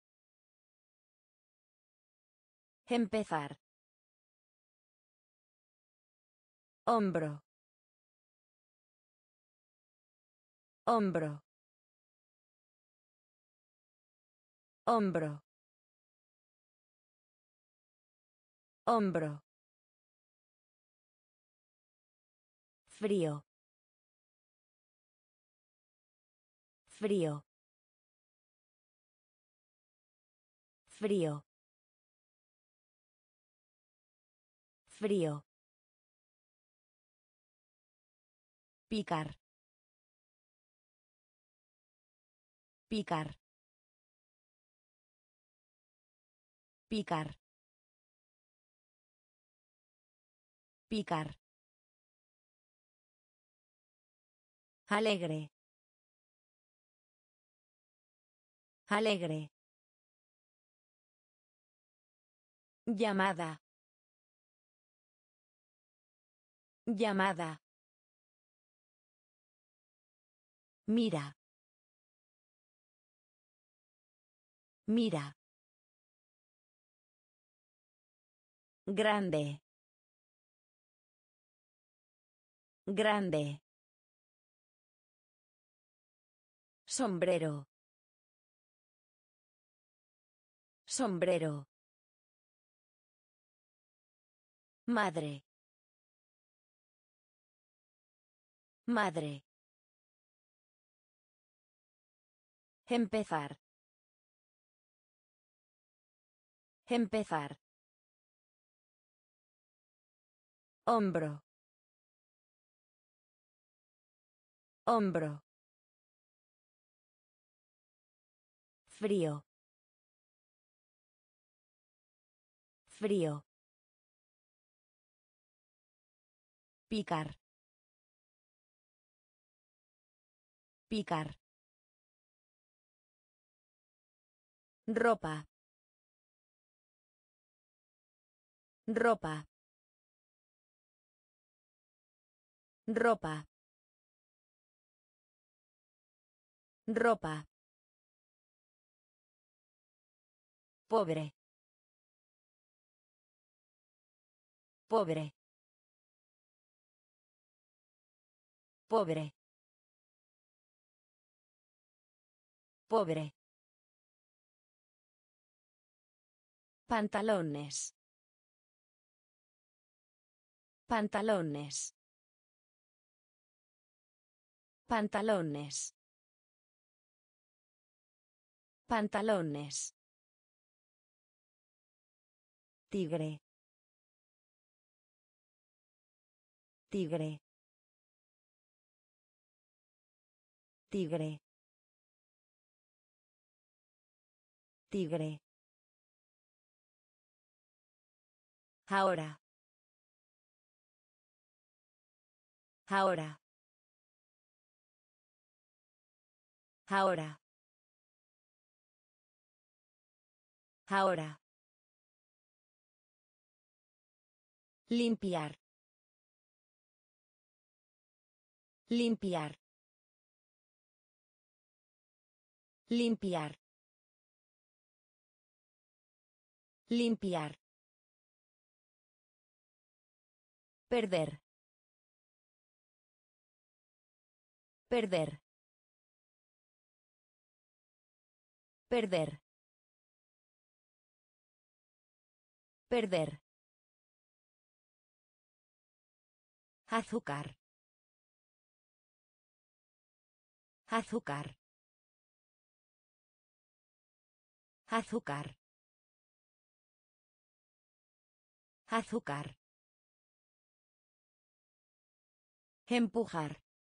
Empezar. Hombro. Hombro. Hombro. Hombro. Frío. Frío. Frío. Frío. Picar. Picar. Picar. Picar. Alegre. Alegre. Llamada. Llamada. Mira. Mira. Grande. Grande. Sombrero. Sombrero. Madre. Madre. Empezar. Empezar. Hombro. Hombro. Frío. Frío. Picar. Picar. Ropa. Ropa. Ropa. Ropa. Pobre. Pobre. Pobre. Pobre. Pantalones. Pantalones. Pantalones. Pantalones. Tigre. Tigre. Tigre. Tigre. Ahora. Ahora. Ahora. Ahora. Limpiar. Limpiar. Limpiar. Limpiar. Perder. Perder. Perder. Perder. Azúcar. Azúcar. Azúcar. Azúcar. Empujar.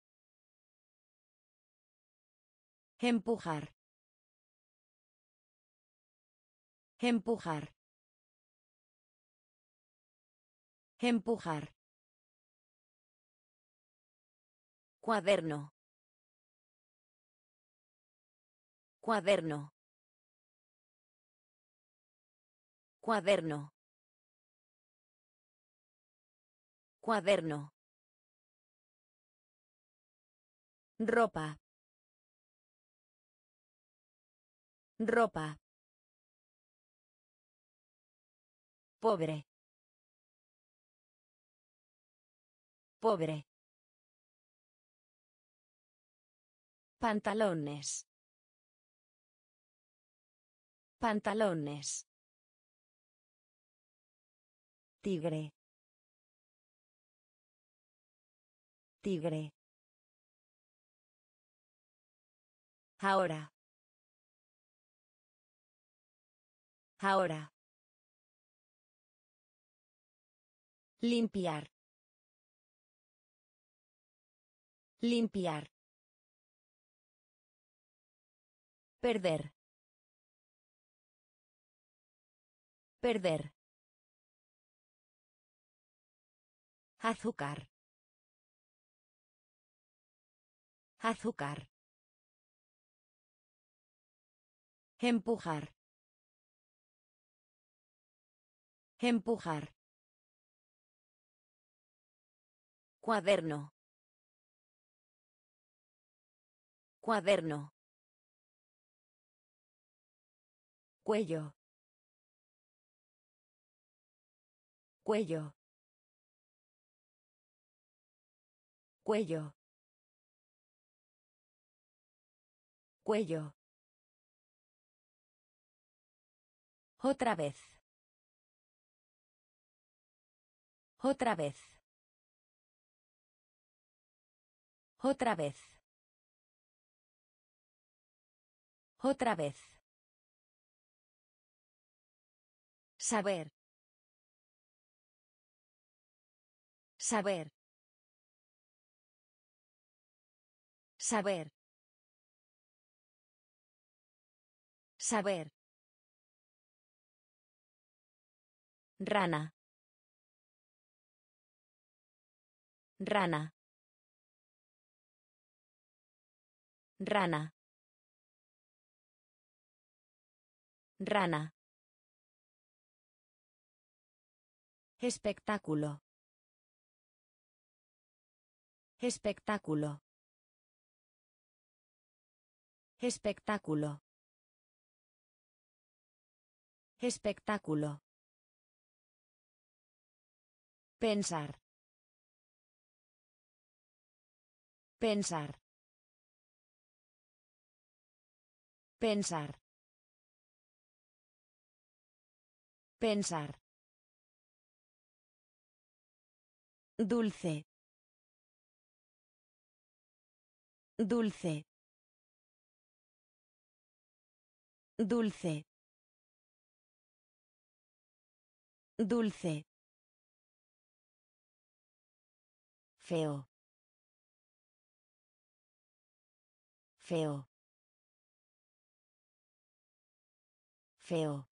Empujar. Empujar. Empujar. Cuaderno. Cuaderno. Cuaderno. Cuaderno. Ropa. Ropa. Pobre. Pobre. Pantalones. Pantalones. Tigre. Tigre. Ahora. Ahora. Limpiar. Limpiar. Perder. Perder. Azúcar. Azúcar. Empujar. Empujar. Cuaderno. Cuaderno. Cuello. Cuello. Cuello. Cuello. Otra vez. Otra vez. Otra vez. Otra vez. Saber. Saber. Saber. Saber. Rana. Rana. Rana. Rana. Espectáculo. Espectáculo. Espectáculo. Espectáculo. Pensar. Pensar. Pensar. Pensar. Dulce. Dulce. Dulce. Dulce. Feo. Feo. Feo.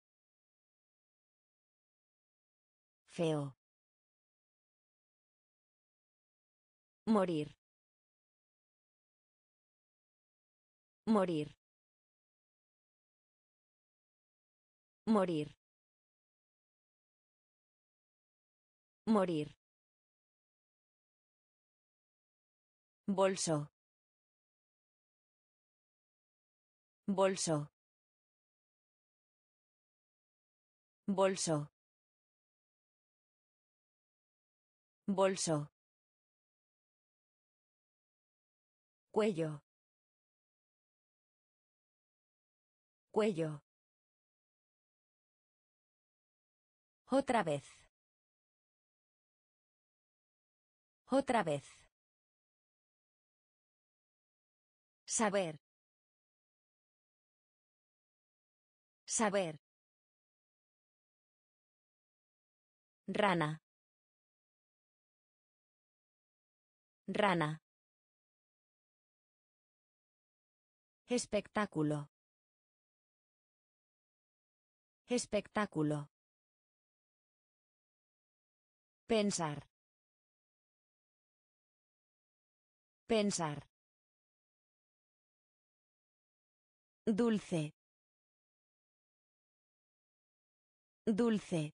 Feo. Morir. Morir. Morir. Morir. Bolso. Bolso. Bolso. Bolso. Cuello. Cuello. Otra vez. Otra vez. Saber. Saber. Rana. Rana. Espectáculo. Espectáculo. Pensar. Pensar. Dulce. Dulce.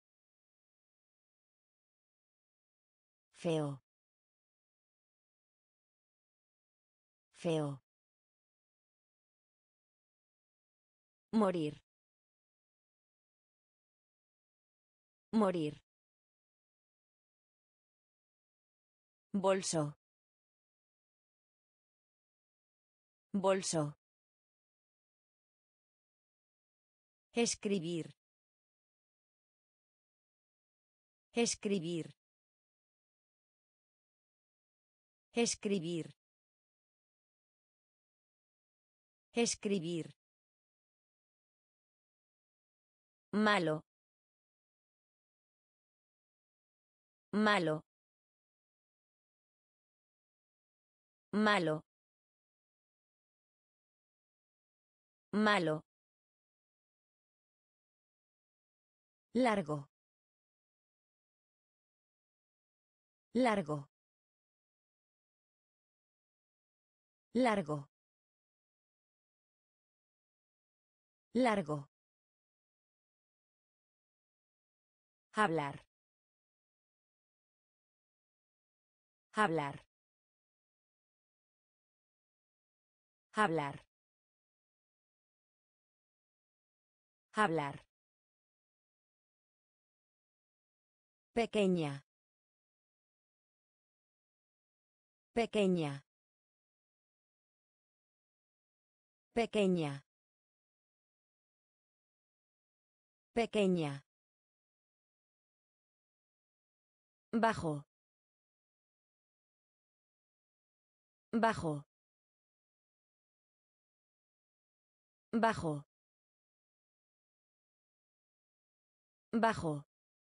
Feo. Feo. Morir. Morir. Bolso. Bolso. Escribir. Escribir. Escribir. Escribir. Malo. Malo. Malo. Malo. Largo. Largo. Largo. Largo. Hablar. Hablar. Hablar. Hablar. Pequeña. Pequeña. Pequeña. Pequeña. Bajo. Bajo. Bajo. Bajo.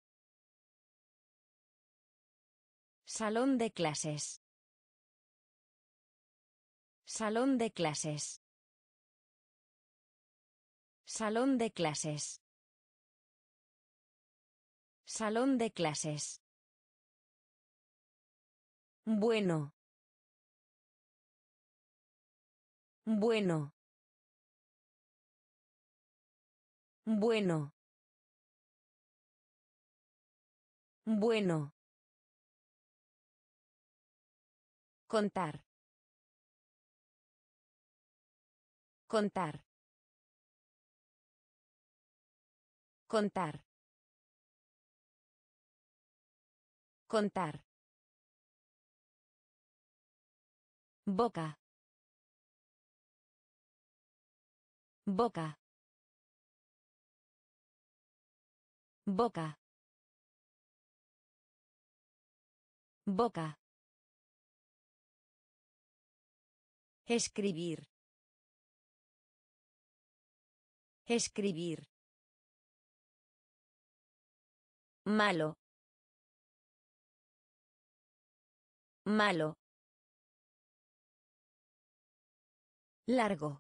Salón de clases. Salón de clases. Salón de clases. Salón de clases. Bueno. Bueno. Bueno. Bueno. Contar. Contar. Contar. Contar. Boca. Boca. Boca. Boca. Escribir. Escribir. Malo. Malo. Largo.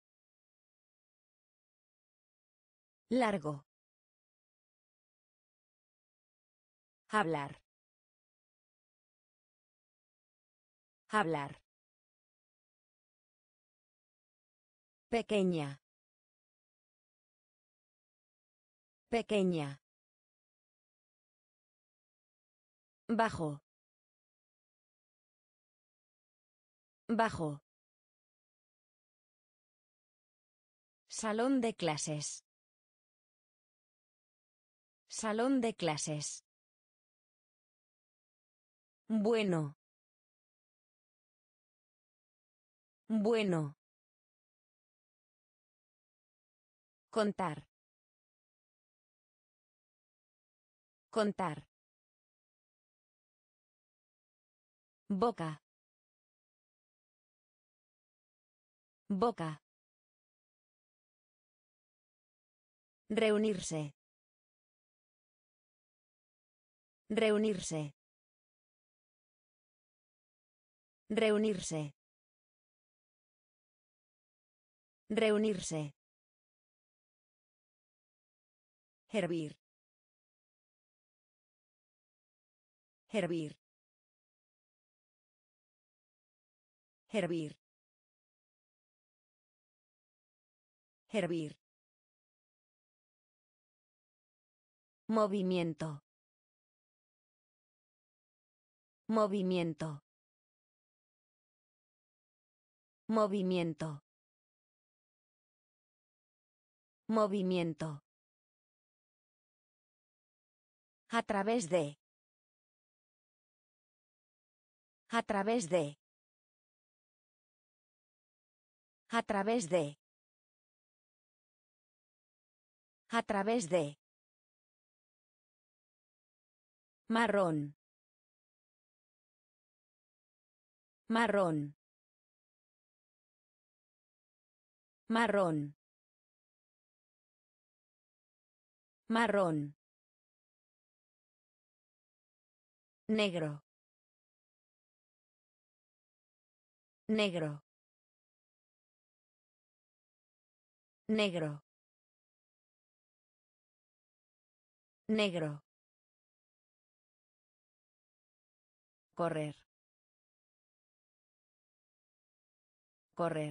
Largo. Hablar. Hablar. Pequeña. Pequeña. Bajo. Bajo. Salón de clases. Salón de clases. Bueno. Bueno. Contar. Contar. Boca. Boca. Reunirse. Reunirse. Reunirse. Reunirse. Hervir. Hervir. Hervir. Hervir. Movimiento. Movimiento. Movimiento. Movimiento. A través de. A través de. A través de. A través de. Marrón. Marrón. Marrón. Marrón. Negro. Negro. Negro. Negro. Correr. Correr.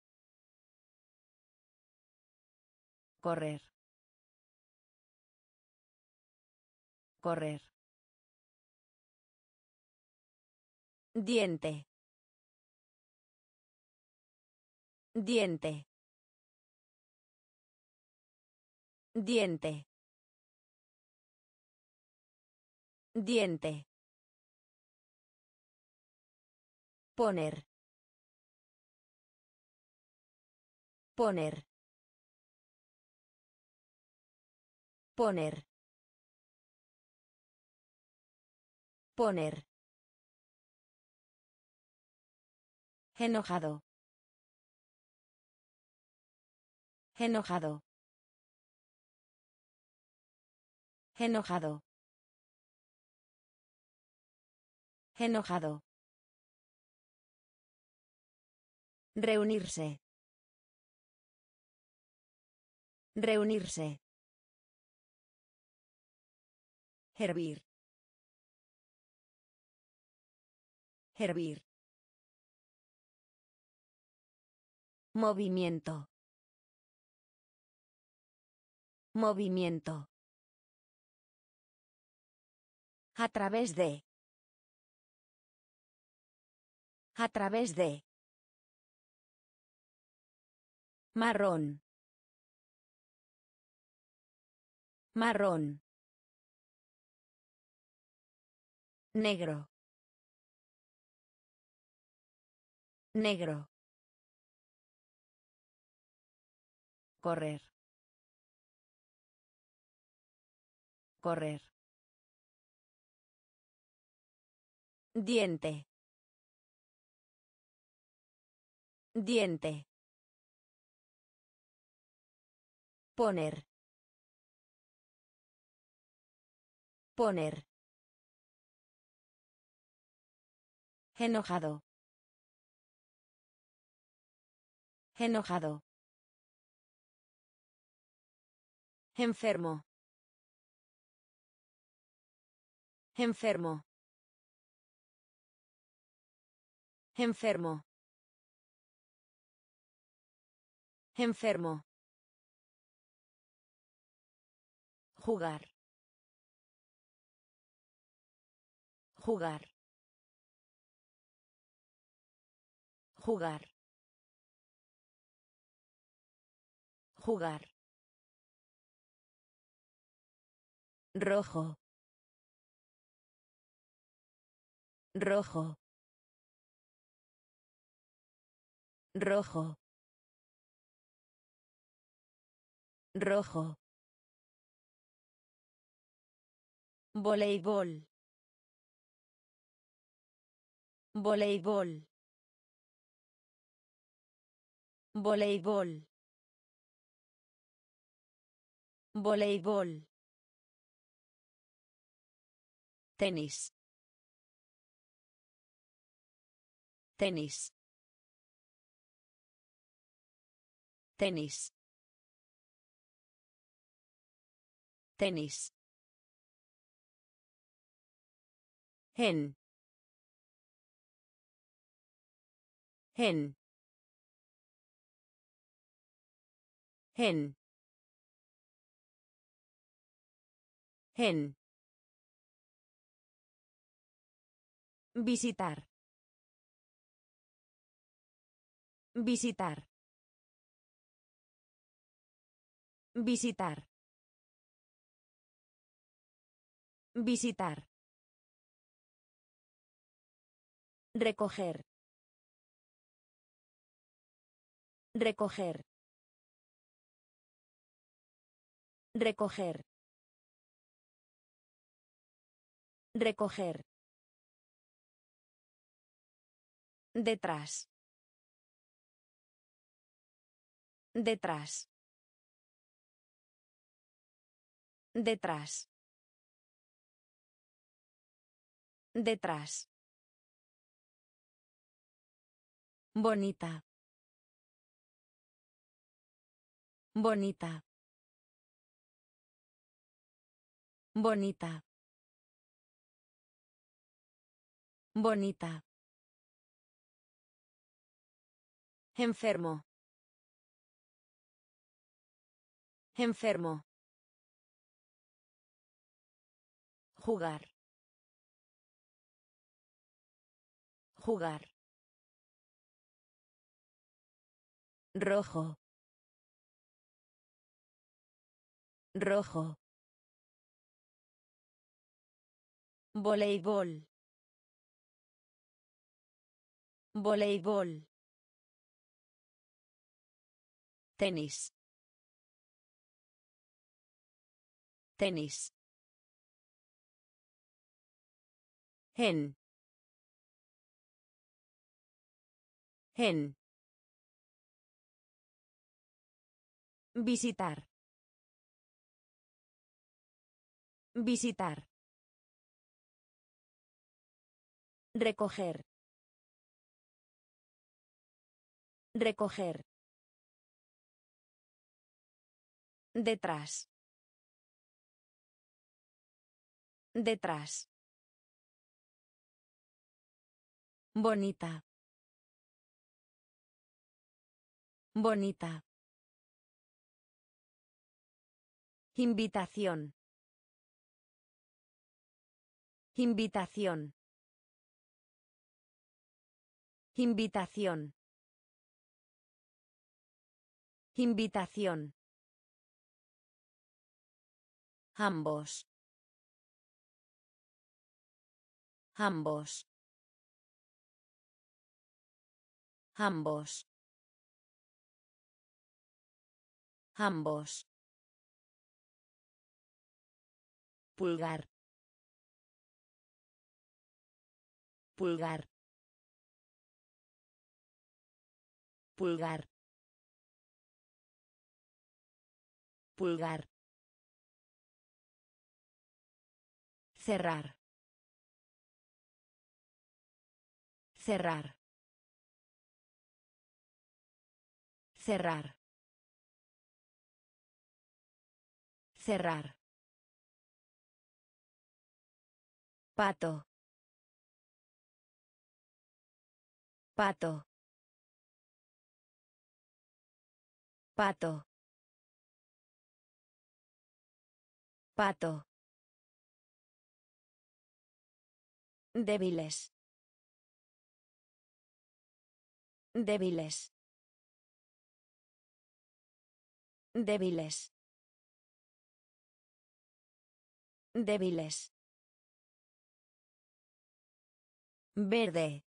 Correr. Correr. Diente. Diente. Diente. Diente. Poner. Poner. Poner. Poner. Enojado. Enojado. Enojado. Enojado. Reunirse. Reunirse. Hervir. Hervir. Movimiento. Movimiento. A través de. A través de. Marrón. Marrón. Negro. Negro. Correr. Correr. Diente. Diente. Poner. Poner. Enojado. Enojado. Enfermo. Enfermo. Enfermo. Enfermo. Jugar. Jugar. Jugar. Jugar. Rojo. Rojo. Rojo. Rojo. Voleibol. Voleibol. Voleibol. Voleibol. Tenis. Tenis. Tenis. Tenis. Hen. Hen. Hen. Hen. Visitar. Visitar. Visitar. Visitar. Recoger. Recoger. Recoger. Recoger. Detrás. Detrás. Detrás. Detrás. Bonita. Bonita. Bonita. Bonita. Enfermo. Enfermo. Jugar. Jugar. Rojo. Rojo. Voleibol. Voleibol. Tenis. Tenis. Hen. Hen. Visitar. Visitar. Recoger. Recoger. Detrás. Detrás. Bonita. Bonita. Invitación. Invitación. Invitación. Invitación. Ambos. Ambos. Ambos. Ambos. Pulgar. Pulgar. Pulgar. Pulgar. Cerrar. Cerrar. Cerrar. Cerrar. Pato. Pato. Pato. Pato. Débiles. Débiles. Débiles. Débiles. Verde.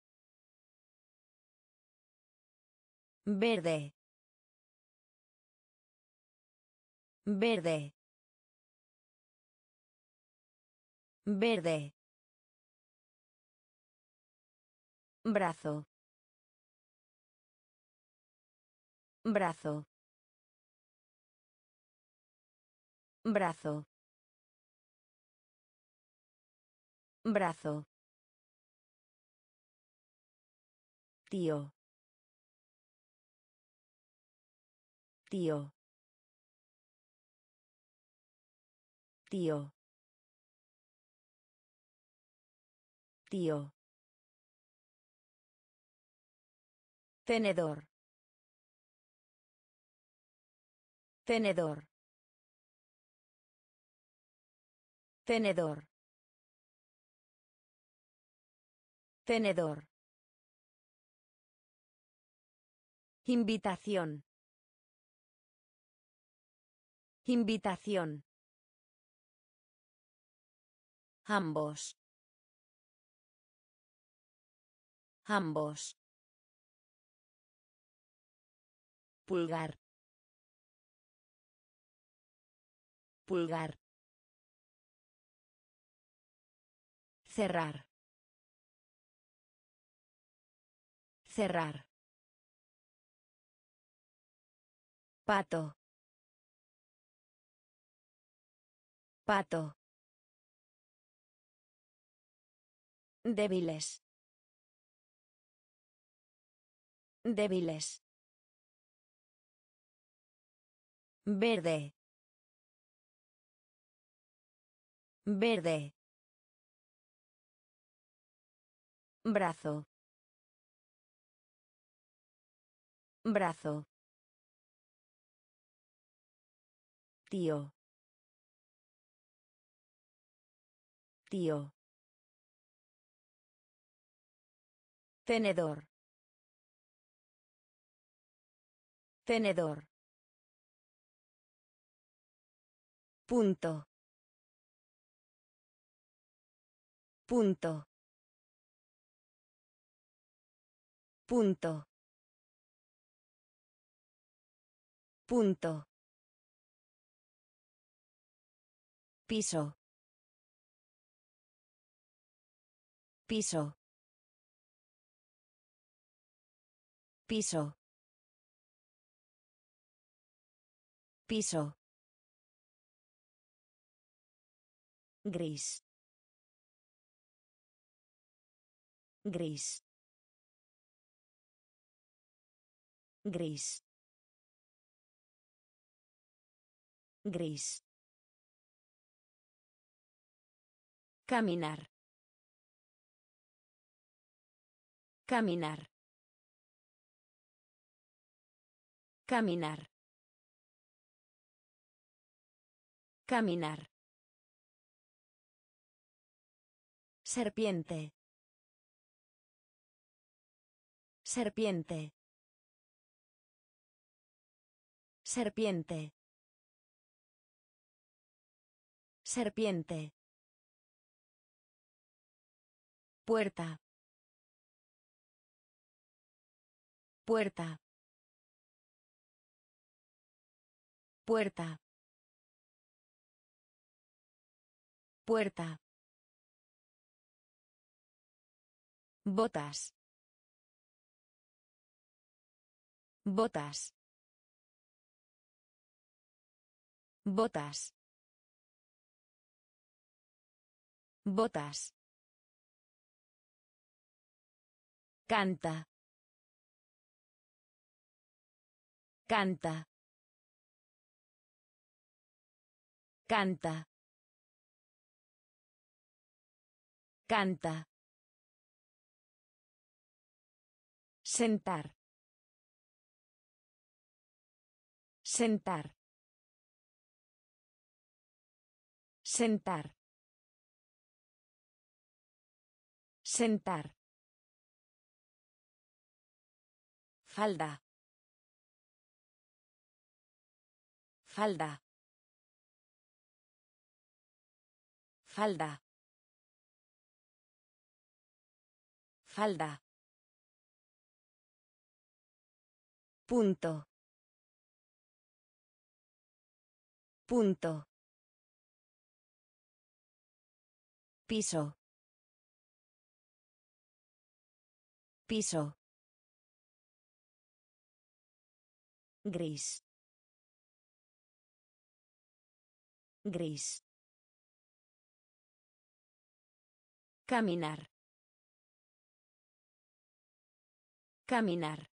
Verde. Verde. Verde. Brazo. Brazo. Brazo. Brazo. Tío. Tío. Tío. Tío. Tenedor. Tenedor. Tenedor. Tenedor. Invitación. Invitación. Ambos. Ambos. Pulgar. Pulgar. Cerrar. Cerrar. Pato. Pato. Débiles. Débiles. Verde. Verde. Brazo. Brazo. Tío. Tío. Tenedor. Tenedor. Punto. Punto. Punto. Punto. Piso. Piso. Piso. Piso. Gris. Gris. Gris. Gris. Caminar. Caminar. Caminar. Caminar. Serpiente. Serpiente. Serpiente. Serpiente. Puerta. Puerta. Puerta. Puerta. Botas. Botas. Botas. Botas. Canta. Canta. Canta. Canta. Sentar. Sentar. Sentar. Sentar. Falda. Falda. Falda. Falda. Punto. Punto. Piso. Piso. Gris. Gris. Caminar. Caminar.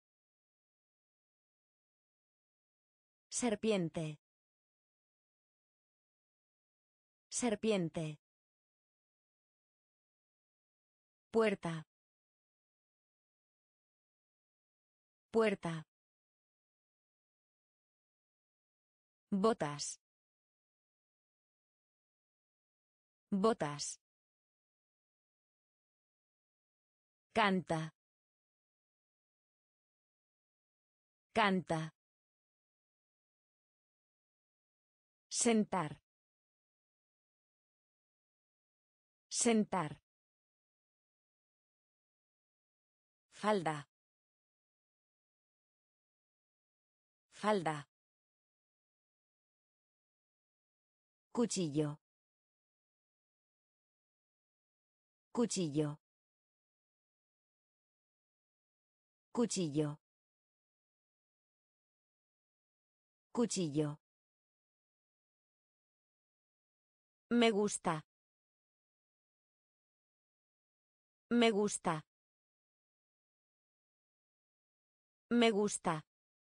Serpiente. Serpiente. Puerta. Puerta. Botas. Botas. Canta. Canta. Sentar. Sentar. Falda. Falda. Cuchillo. Cuchillo. Cuchillo. Cuchillo. Me gusta. Me gusta. Me gusta.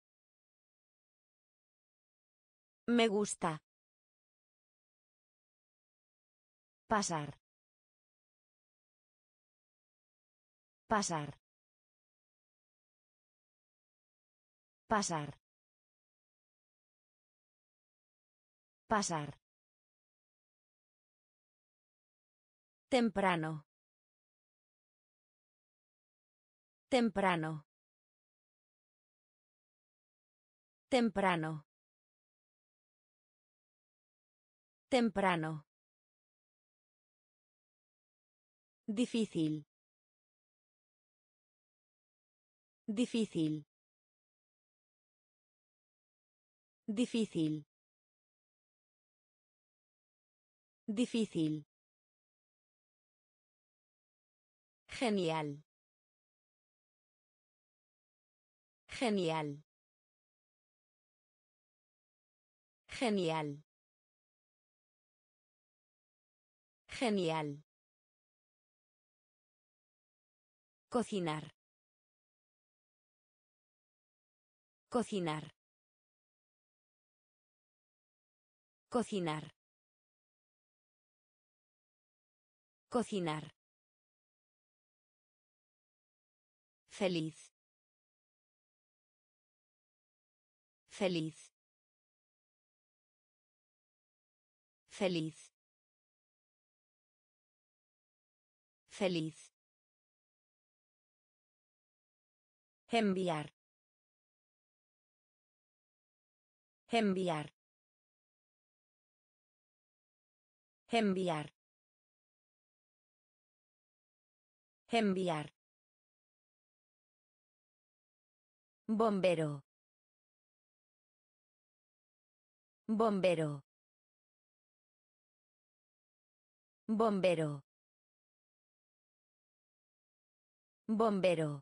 Me gusta. Pasar. Pasar. Pasar. Pasar. Temprano. Temprano. Temprano. Temprano. Difícil. Difícil. Difícil. Difícil. Genial. Genial. Genial. Genial. Cocinar. Cocinar. Cocinar. Cocinar. Feliz. Feliz. Feliz. Feliz. Enviar. Enviar. Enviar. Enviar. Bombero. Bombero. Bombero. Bombero.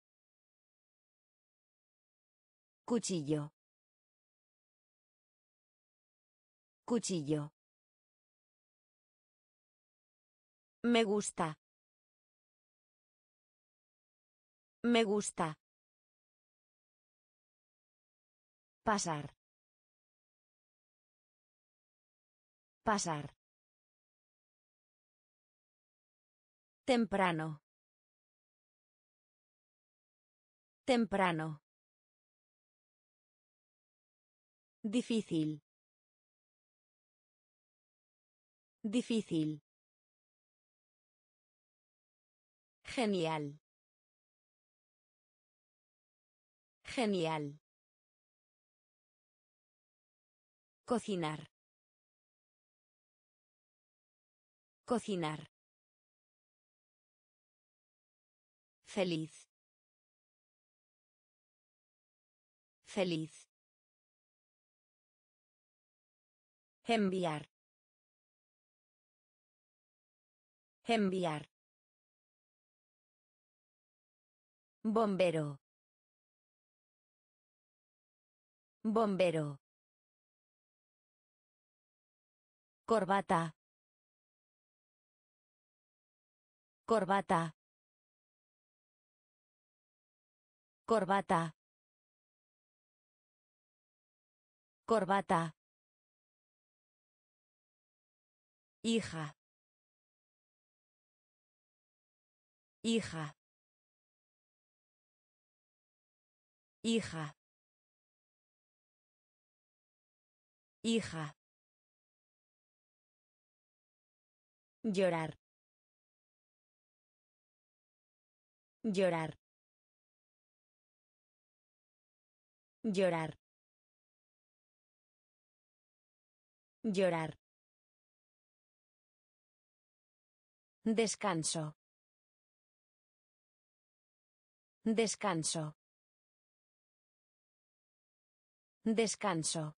Cuchillo. Cuchillo. Me gusta. Me gusta. Pasar. Pasar. Temprano. Temprano. Difícil. Difícil. Genial. Genial. Cocinar. Cocinar. Feliz. Feliz. Enviar. Enviar. Bombero. Bombero. Corbata. Corbata. Corbata. Corbata. Hija. Hija. Hija. Hija. Llorar. Llorar. Llorar. Llorar. Descanso. Descanso. Descanso.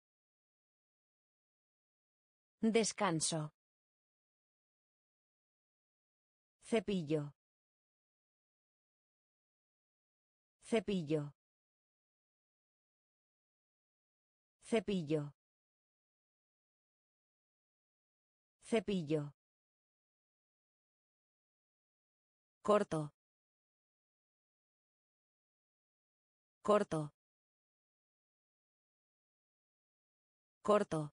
Descanso. Cepillo. Cepillo. Cepillo. Cepillo. Corto. Corto. Corto.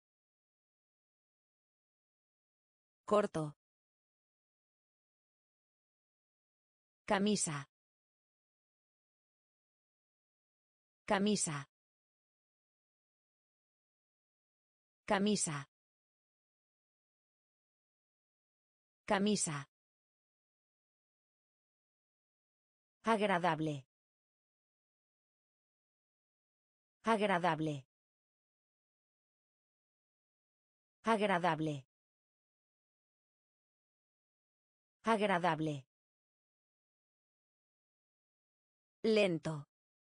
Corto. Camisa. Camisa. Camisa. Camisa. Agradable. Agradable. Agradable. Agradable. Lento.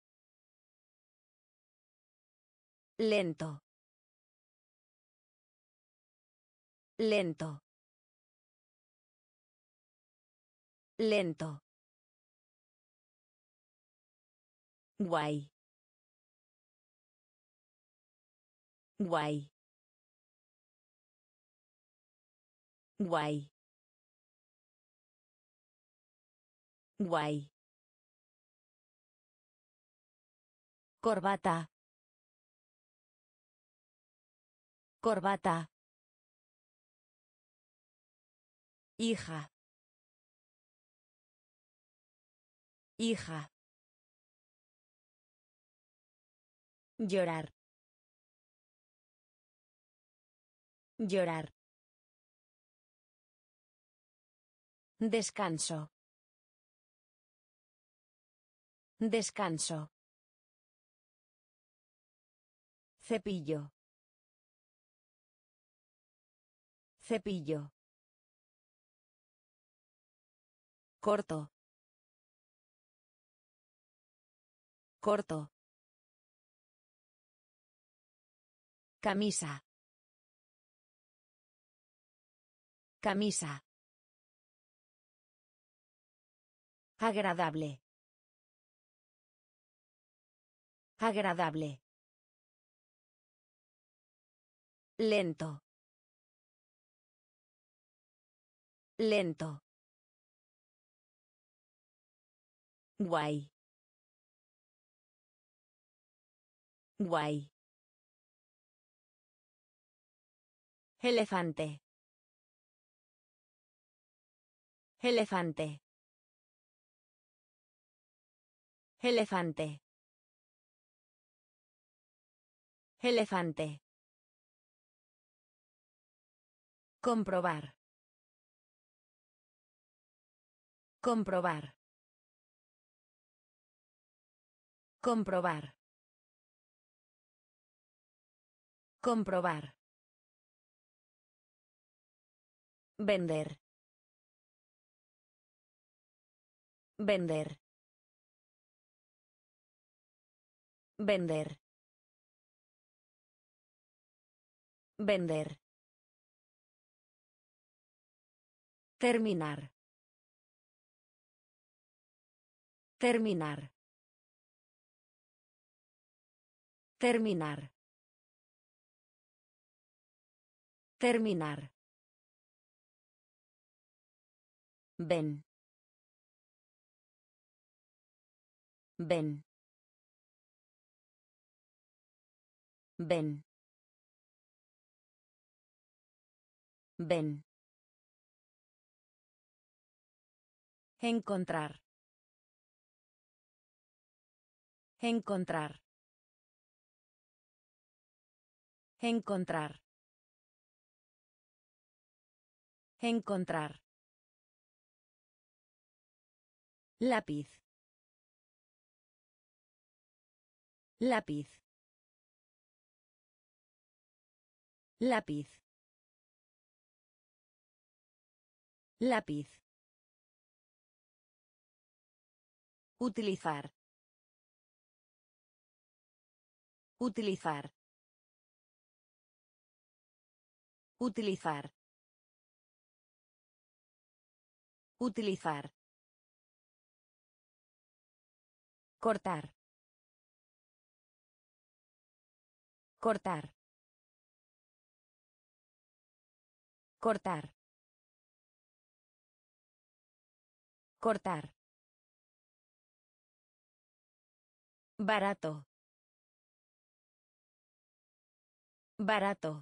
Lento. Lento. Lento. Guay. Guay. Guay. Guay. Corbata. Corbata. Hija. Hija. Llorar. Llorar. Descanso. Descanso. Cepillo. Cepillo. Corto. Corto. Camisa. Camisa. Agradable. Agradable. Lento. Lento. Guay. Guay. Elefante. Elefante. Elefante. Elefante. Comprobar. Comprobar. Comprobar. Comprobar. Vender. Vender. Vender. Vender. Terminar. Terminar. Terminar. Terminar. Ven. Ven. Ven. Ven. Encontrar. Encontrar. Encontrar. Encontrar. Lápiz. Lápiz. Lápiz. Lápiz. Utilizar. Utilizar. Utilizar. Utilizar. Cortar. Cortar. Cortar. Cortar. Barato. Barato.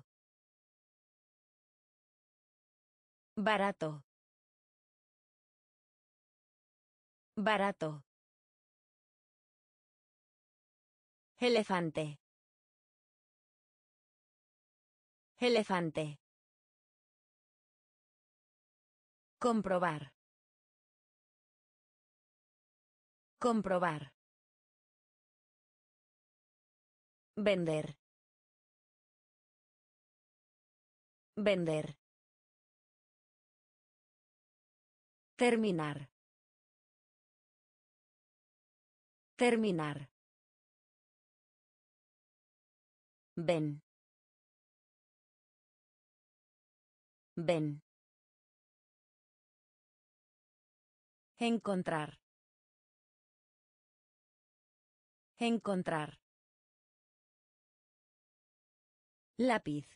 Barato. Barato. Elefante. Elefante. Comprobar. Comprobar. Vender. Vender. Terminar. Terminar. Ven. Ven. Encontrar. Encontrar. Lápiz.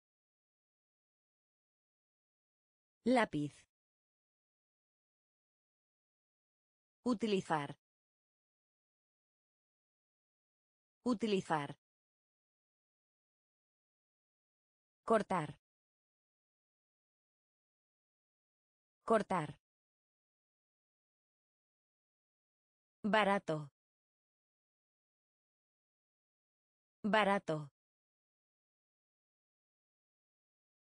Lápiz. Utilizar. Utilizar. Cortar. Cortar. Barato. Barato.